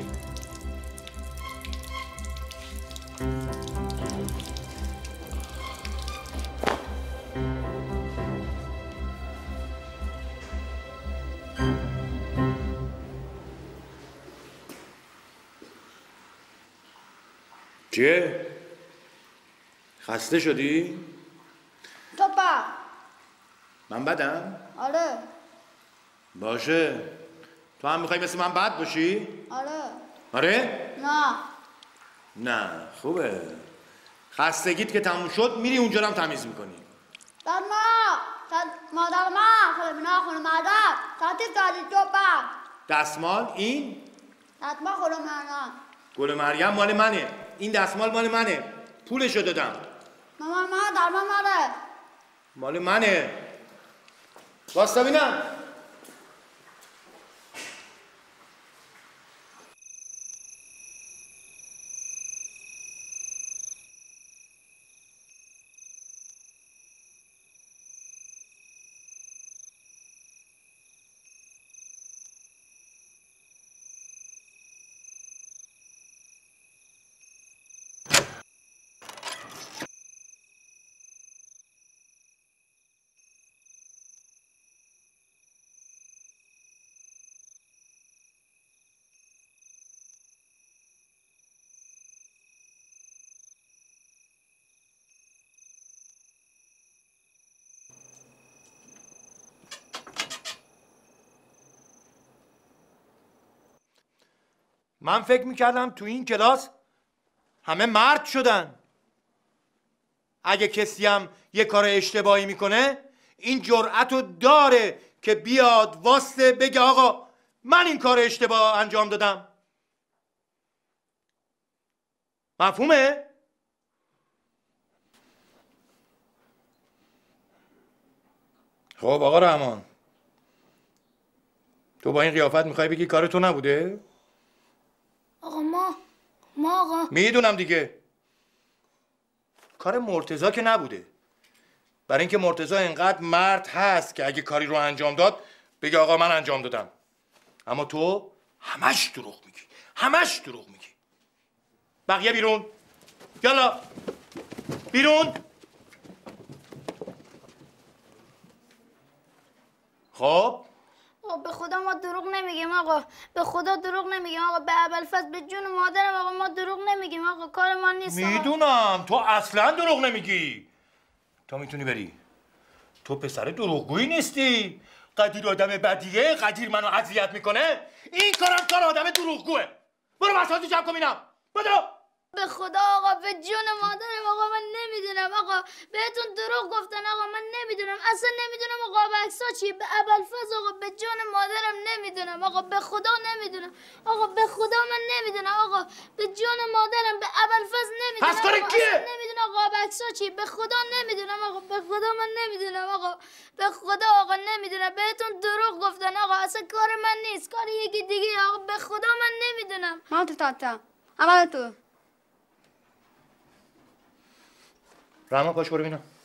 چیه؟ خسته شدی؟ تو با من بدم؟ آره. باشه. تو هم میخوای مثل من بد باشی؟ آره. آره؟ نه. نه خوبه. خستگیت که تموم شد میری اونجا رو هم تمیز میکنی. مادر من خانم مادر تعطیل کردی تو با دستمال این؟ دستمال خانم مریم. گل مریم مال منه. این دستمال مال منه. پولشو دادم. مامان من درمان ماله. مال منه. واستا بینم. من فکر میکردم تو این کلاس همه مرد شدن. اگه کسی هم یه کار اشتباهی میکنه این جرأتو داره که بیاد واسطه بگه آقا من این کار اشتباه انجام دادم. مفهومه؟ خب آقا رحمان تو با این قیافت میخوای بگی کار تو نبوده؟ آقا ما آقا میدونم دیگه کار مرتضی که نبوده. برای اینکه مرتضی اینقدر مرد هست که اگه کاری رو انجام داد بگه آقا من انجام دادم. اما تو همش دروغ میگی. همش دروغ میگی. بقیه بیرون. یالا بیرون. خب به خدا ما دروغ نمیگیم آقا. به خدا دروغ نمیگیم آقا. به ابوالفضل به جون مادرم آقا ما دروغ نمیگیم آقا. کار ما نیست آقا. میدونم تو اصلا دروغ نمیگی. تو میتونی بری. تو پسر دروغگویی نیستی. قدیر آدم بدیه. قدیر منو اذیت میکنه. این کارم کار آدم دروغگوه. برو مسائل جمع کن اینم. بدو. به خدا آقا به جون مادرم آقا من نمیدونم آقا. بهتون دروغ گفتن آقا من نمیدونم. اصلا نمیدونم آقا عکسا چی. به ابوالفضل آقا به جون مادرم نمیدونم آقا. به خدا نمیدونم آقا. به خدا من نمیدونم آقا. به جون مادرم به ابوالفضل نمیدونم. پس کار کیه؟ نمیدونم آقا بکسا چی؟ به خدا نمیدونم آقا، به خدا من نمیدونم آقا، به خدا آقا نمیدونم. بهتون دروغ گفتن آقا، اصلا کار من نیست، کار یکی دیگه آقا، به خدا من نمیدونم. من تو تاتا اول تو رحمان پاش برو بینم.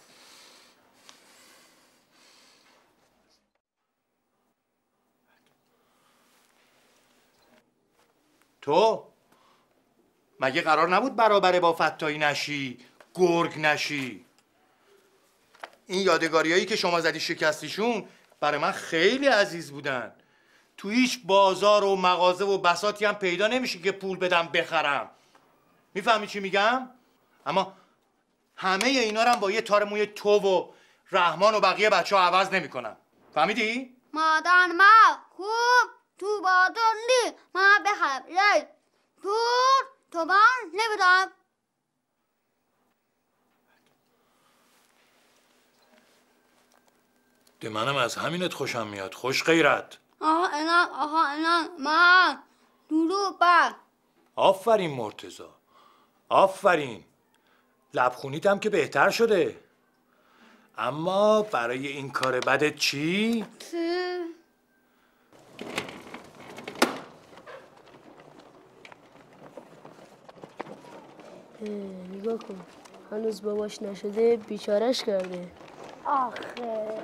تو مگه قرار نبود برابره با فتایی نشی، گرگ نشی؟ این یادگاریایی که شما زدی شکستیشون برای من خیلی عزیز بودن. تو هیچ بازار و مغازه و بساطی هم پیدا نمیشه که پول بدم بخرم. میفهمی چی میگم؟ اما همه اینا رو هم با یه تار موی تو و رحمان و بقیه بچه ها عوض نمیکنم. فهمیدی؟ مادان ما خوب تو بازار نی ما بخرم لی تو من نمیدونم. ده منم از همینت خوشم میاد. خوش غیرت. آها اینا من دورو با. آفرین مرتضی، آفرین. لبخونیتم که بهتر شده، اما برای این کار بدت چی؟ نگاه کن، هنوز باباش نشده بیچارش کرده. آخه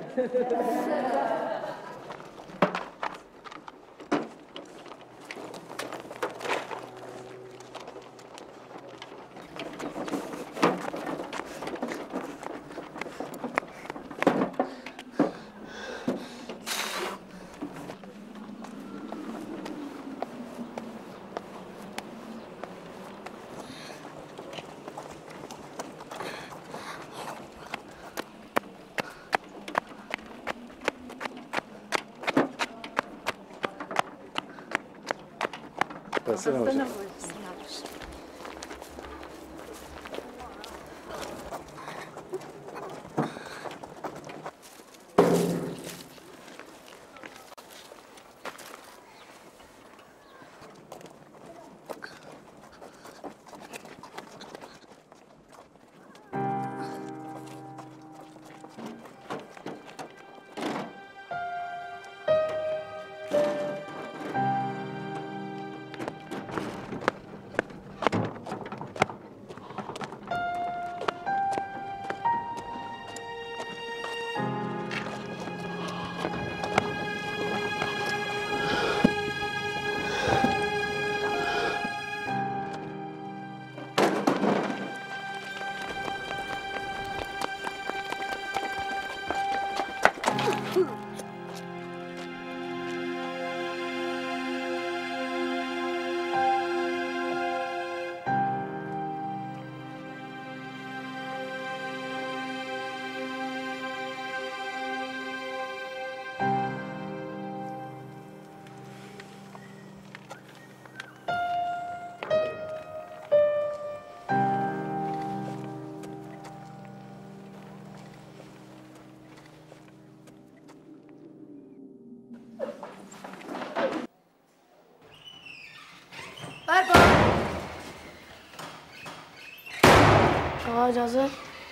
آقا اجازه؟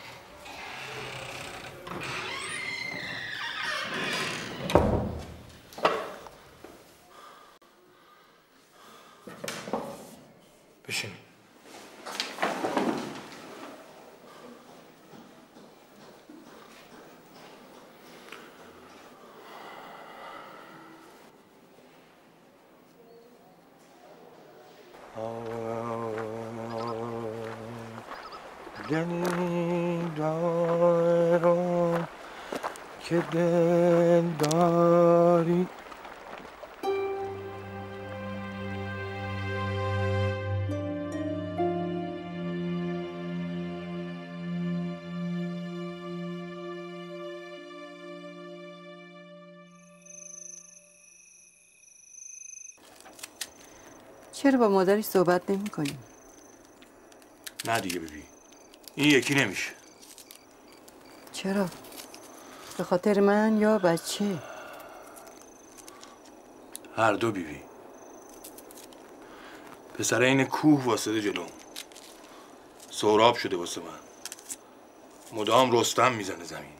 بشین. دلی دارم که دل داری. چرا با مادرش صحبت نمی کنی؟ نه دیگه ببین، این یکی نمیشه. چرا؟ به خاطر من یا بچه؟ هر دو بیبی. پسر این کوه واسده جلوم، سهراب شده واسه من. مدام رستم میزنه زمین.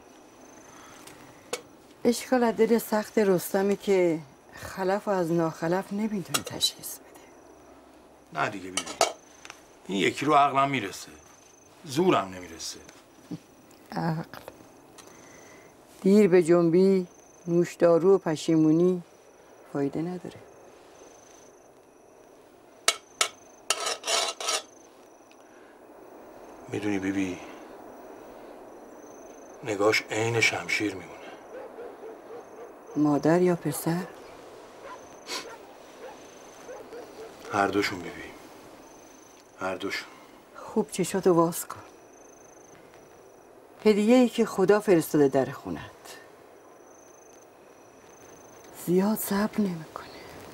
اشکال از دل سخت رستمی که خلف و از ناخلف نمیتونه تشخیص بده. نه دیگه ببین، این یکی رو عقلم میرسه، زورم نمیرسه. عقل دیر به جنبی، نوشدارو و پشیمونی فایده نداره. میدونی بیبی، نگاش عین شمشیر میمونه. مادر یا پسر؟ هر دوشون بیبی، هر دوشون. خوب چشاتو باز کن. هدیه‌ای که خدا فرستاده در خونت. زیاد صبر نمیکنه.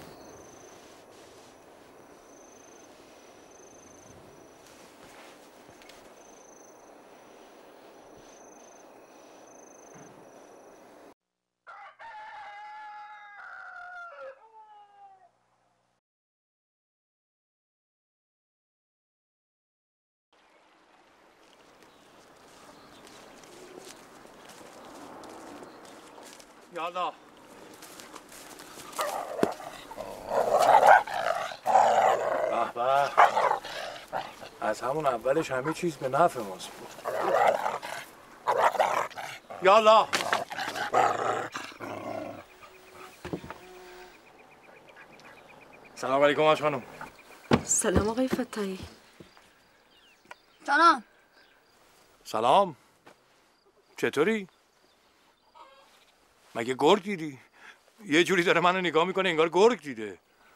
یالا به از همون اولش همه چیز به نفع ماست بود. یالا سلام علیکم آج خانم. سلام آقای فتایی. سلام. سلام، چطوری؟ مگه گرگ دیدی؟ یه جوری داره منو نگاه میکنه انگار گرگ دیده.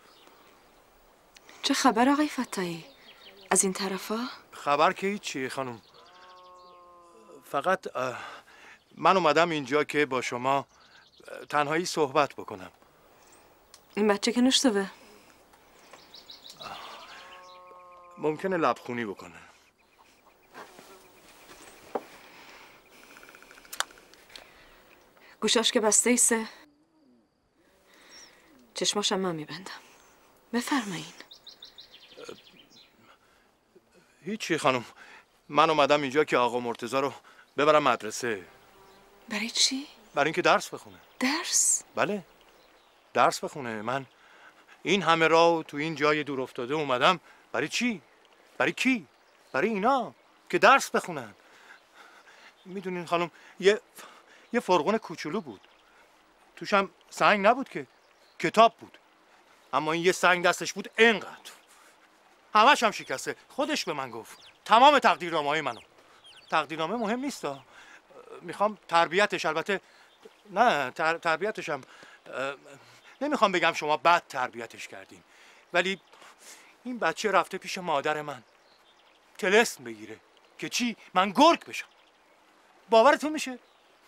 چه خبر آقای فتایی؟ از این طرفا؟ خبر که هیچی خانم، فقط من اومدم اینجا که با شما تنهایی صحبت بکنم. این بچه که نشته ممکنه لبخونی بکنه. گوشاش که بسته ایسه، چشماشم من میبندم. بفرمایین. هیچی خانم، من اومدم اینجا که آقا مرتضی رو ببرم مدرسه. برای چی؟ برای اینکه درس بخونه. درس؟ بله، درس بخونه. من این همه راه تو این جای دور افتاده اومدم برای چی؟ برای کی؟ برای اینا که درس بخونن. میدونین خانم، یه فرغون کوچولو بود، توش هم سنگ نبود که، کتاب بود. اما این یه سنگ دستش بود اینقدر، همش هم شکسته. خودش به من گفت تمام تقدیرنامه‌های منو. تقدیرنامه مهم نیست، میخوام تربیتش. البته نه، تربیتش هم نمیخوام بگم شما بد تربیتش کردین، ولی این بچه رفته پیش مادر من طلسم بگیره که چی؟ من گرگ بشم. باورتون میشه؟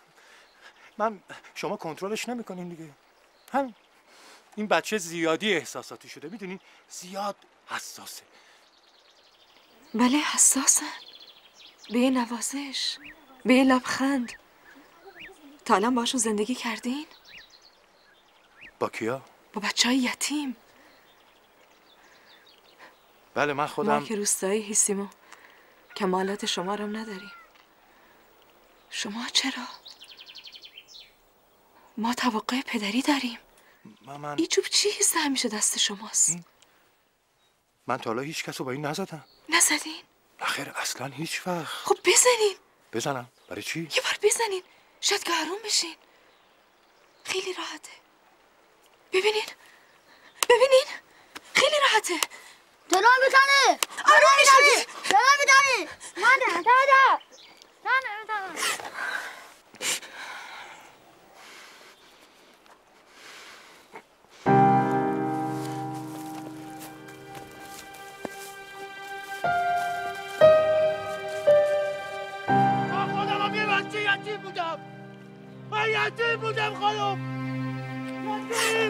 شما کنترلش نمیکنین دیگه. همین. این بچه زیادی احساساتی شده، میدونین؟ زیاد حساسه. بله حساسن. به یه نوازش، به یه لبخند. تا الان باشون زندگی کردین؟ با کیا؟ با بچه‌های یتیم. بله من خودم. ما که روستایی هستیم و کمالات شما رو نداریم. شما چرا؟ ما توقع پدری داریم. این چوب چی حسه همیشه دست شماست؟ من تا حالا هیچ کس رو با این نزدم. نزدین؟ نخیر اصلا هیچ وقت. خب بزنین. بزنم؟ برای چی؟ یه بار بزنین، شاید گهرون بشین. خیلی راحته. ببینین خیلی راحته. جلو میتنه. آروم میشونی. جلو میتنه. نه یتیم بودم خانم. یتیم.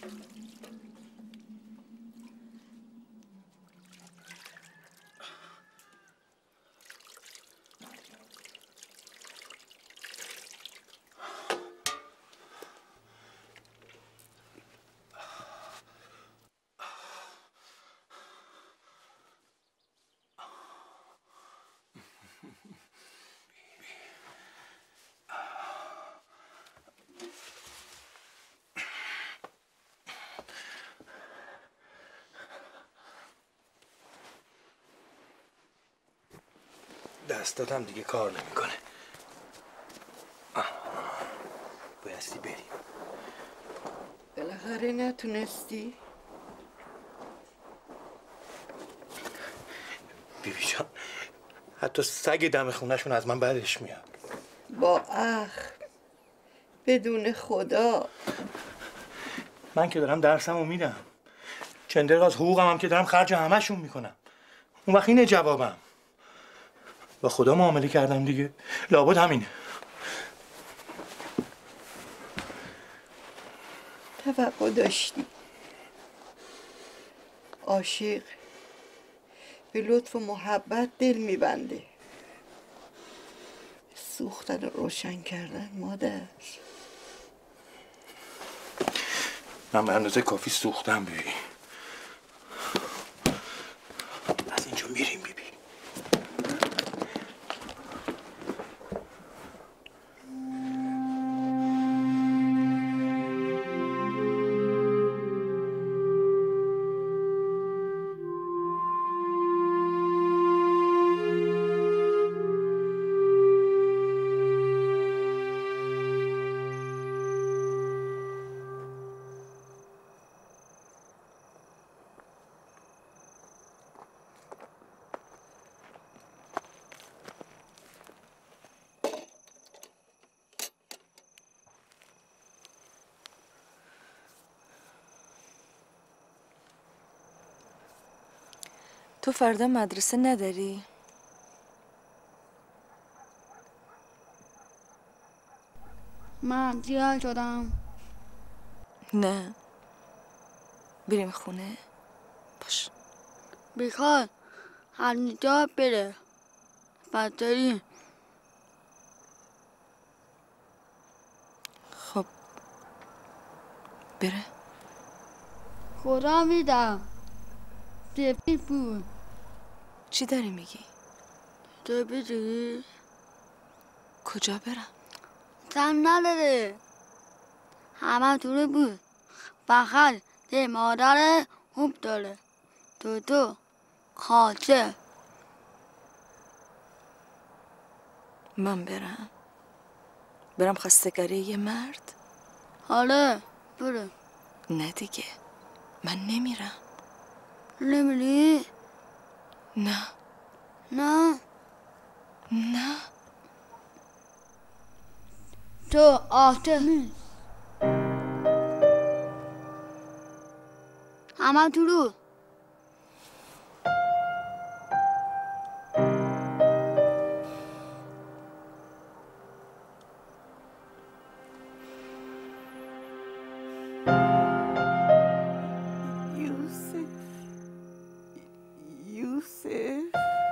دستاتم دیگه کار نمیکنه. بایستی بریم. بالاخره نتونستی؟ بیبی جان حتی سگ دم خونهشون از من بعدش میاد. با اخ بدون خدا. من که دارم درسمو میدم، چندر از حقوقم هم که دارم خرج همشون میکنم. اون وقت اینه جوابم. با خدا معامله کردم دیگه، لابد همینه. توقع داشتی. عاشق به لطف و محبت دل میبنده. سوختن و روشن کردن مادر. من به اندازه کافی سوختم بیبی. از اینجا میریم بیبی. تو فردا مدرسه نداری؟ من زیاد شدم. نه بریم خونه. باش بیخواد هر جا بره بدتری. خب بره. خدا میدم سفید بود. چی داری میگی؟ تو بیدی؟ کجا برم؟ زن نداره، همه طوره بود. فقط یه مادر خوب داره. تو خاطر. من برم خستگاری یه مرد؟ آره برو. نه دیگه من نمیرم. نمیری؟ نه نه نه. تو آتمی همه تو رو. یوسف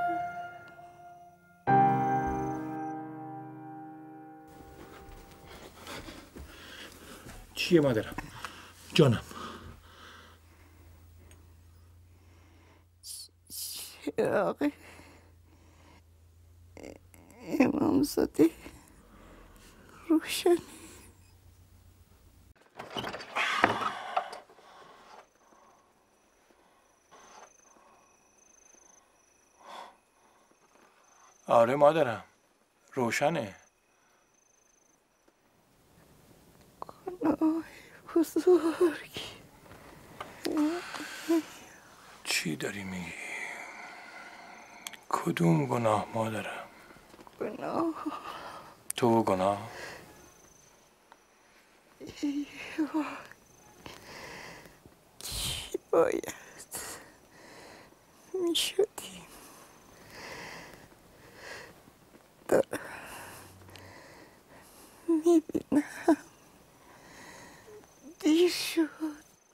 چیه مادرم؟ جانم. چراغ امامزاده روشن. آره مادرم روشنه. گناه بزرگ. چی داری میگی؟ کدوم گناه مادرم؟ گناه تو گناه؟ ای وای. چی باید میشدیم؟ دارم میبینم دیر شد.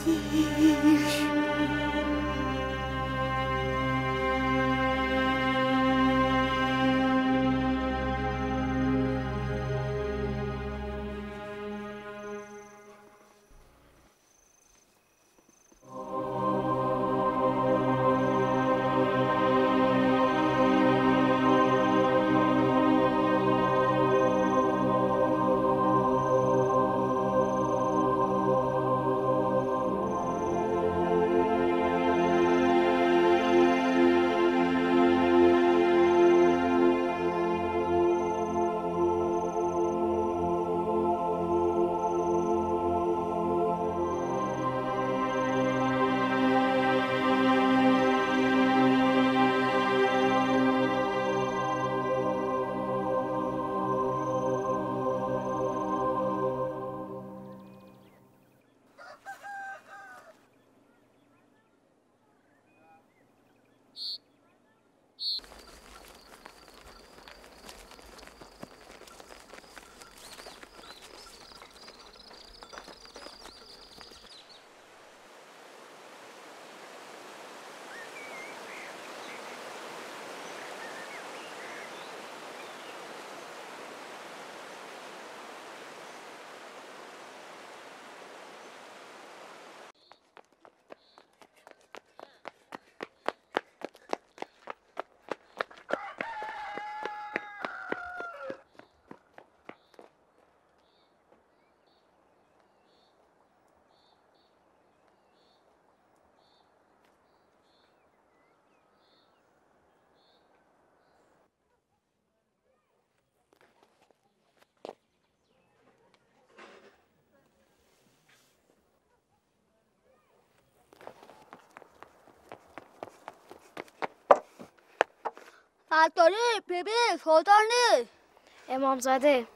فتاری بیبی سلطان نیست. امامزاده.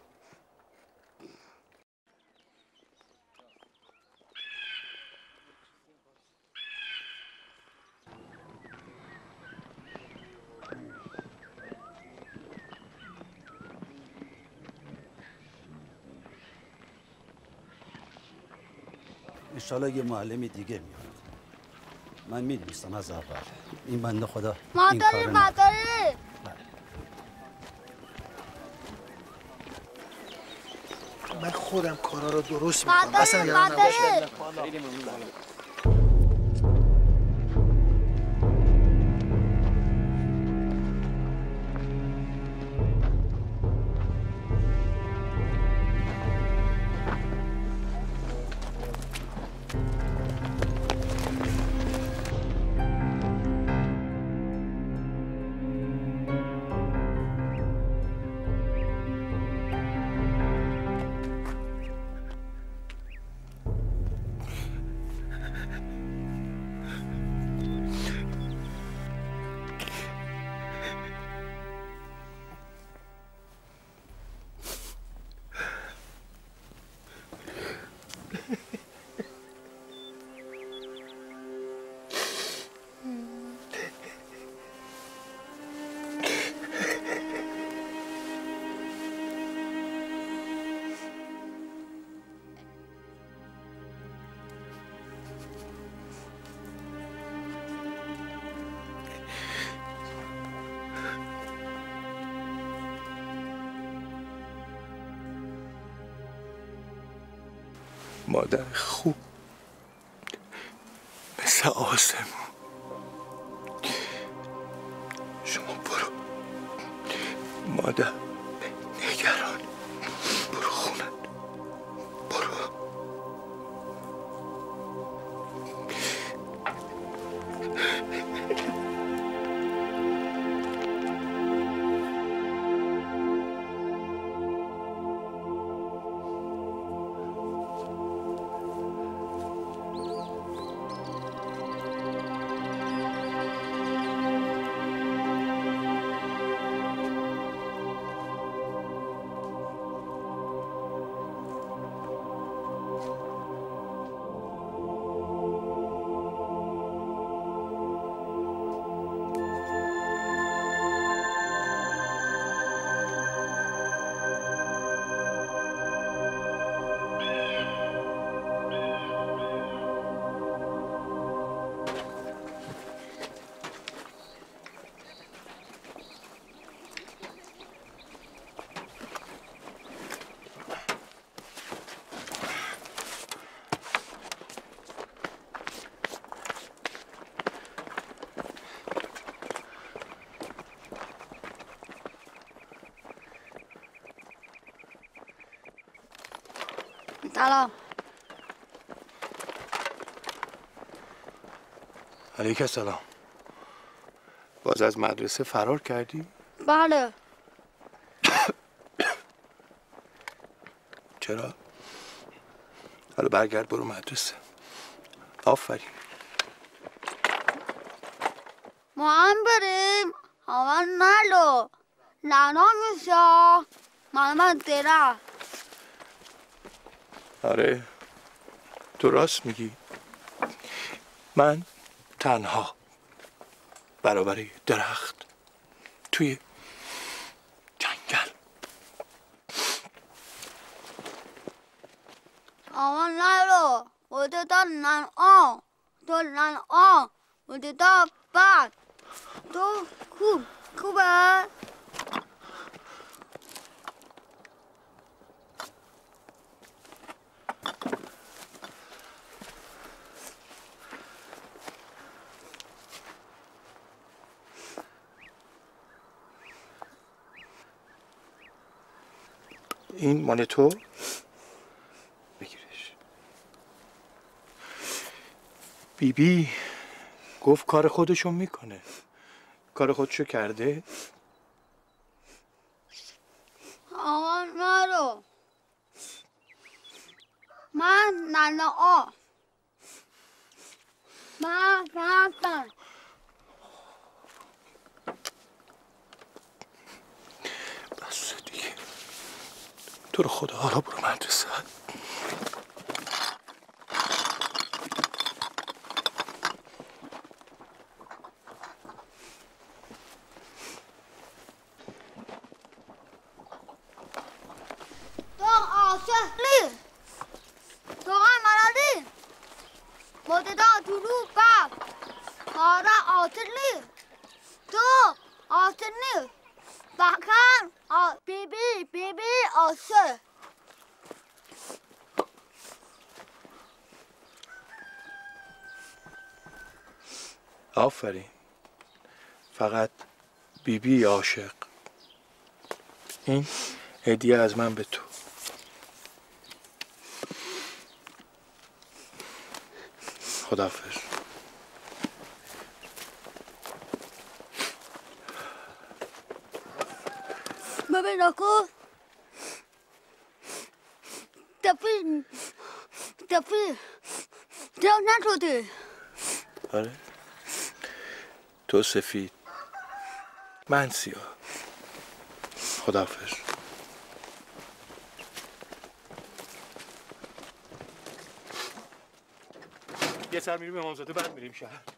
انشالله یه معلم دیگه میاد. من میدونستم از اول این بنده خدا این فتاری کارو نکنه. فتاری من خودم کارا رو درست میکنم. اصلا فتاری نگران نباش. فتاری مادر خوب مثل آسمون. شما برو مادر نگران، برو خونه، برو. سلام. علیک السلام. باز از مدرسه فرار کردی؟ بله. چرا؟ حالا برگرد برو مدرسه. آفرین. ما هم بریم. اول نلو. نانا میشه. من دیره. آره تو راست میگی. من تنها برابر درخت توی جنگل. اول نلو. بوده تا نانا. تو نانا. بوده تا بعد. تو خوبه؟ این مال تو؟ بگیرش. بیبی گفت کار خودشو میکنه. کار خودشو کرده؟ آقا نرو. من نانا. من بس دیگه. تو رو خدا حالا برو مدرسه. تو آشهلی. تو مرادی. بوده تو رو باب. کارا آشهلی. تو آشهلی. بکن بیبی آشه. آفرین. فقط بیبی عاشق. این هدیه از من به تو. خداحافظ. ببین نکو. تفی جا نشده. آره تو سفید من سیاه. خداحافظ. یه سر میریم امامزاده بعد میریم شهر.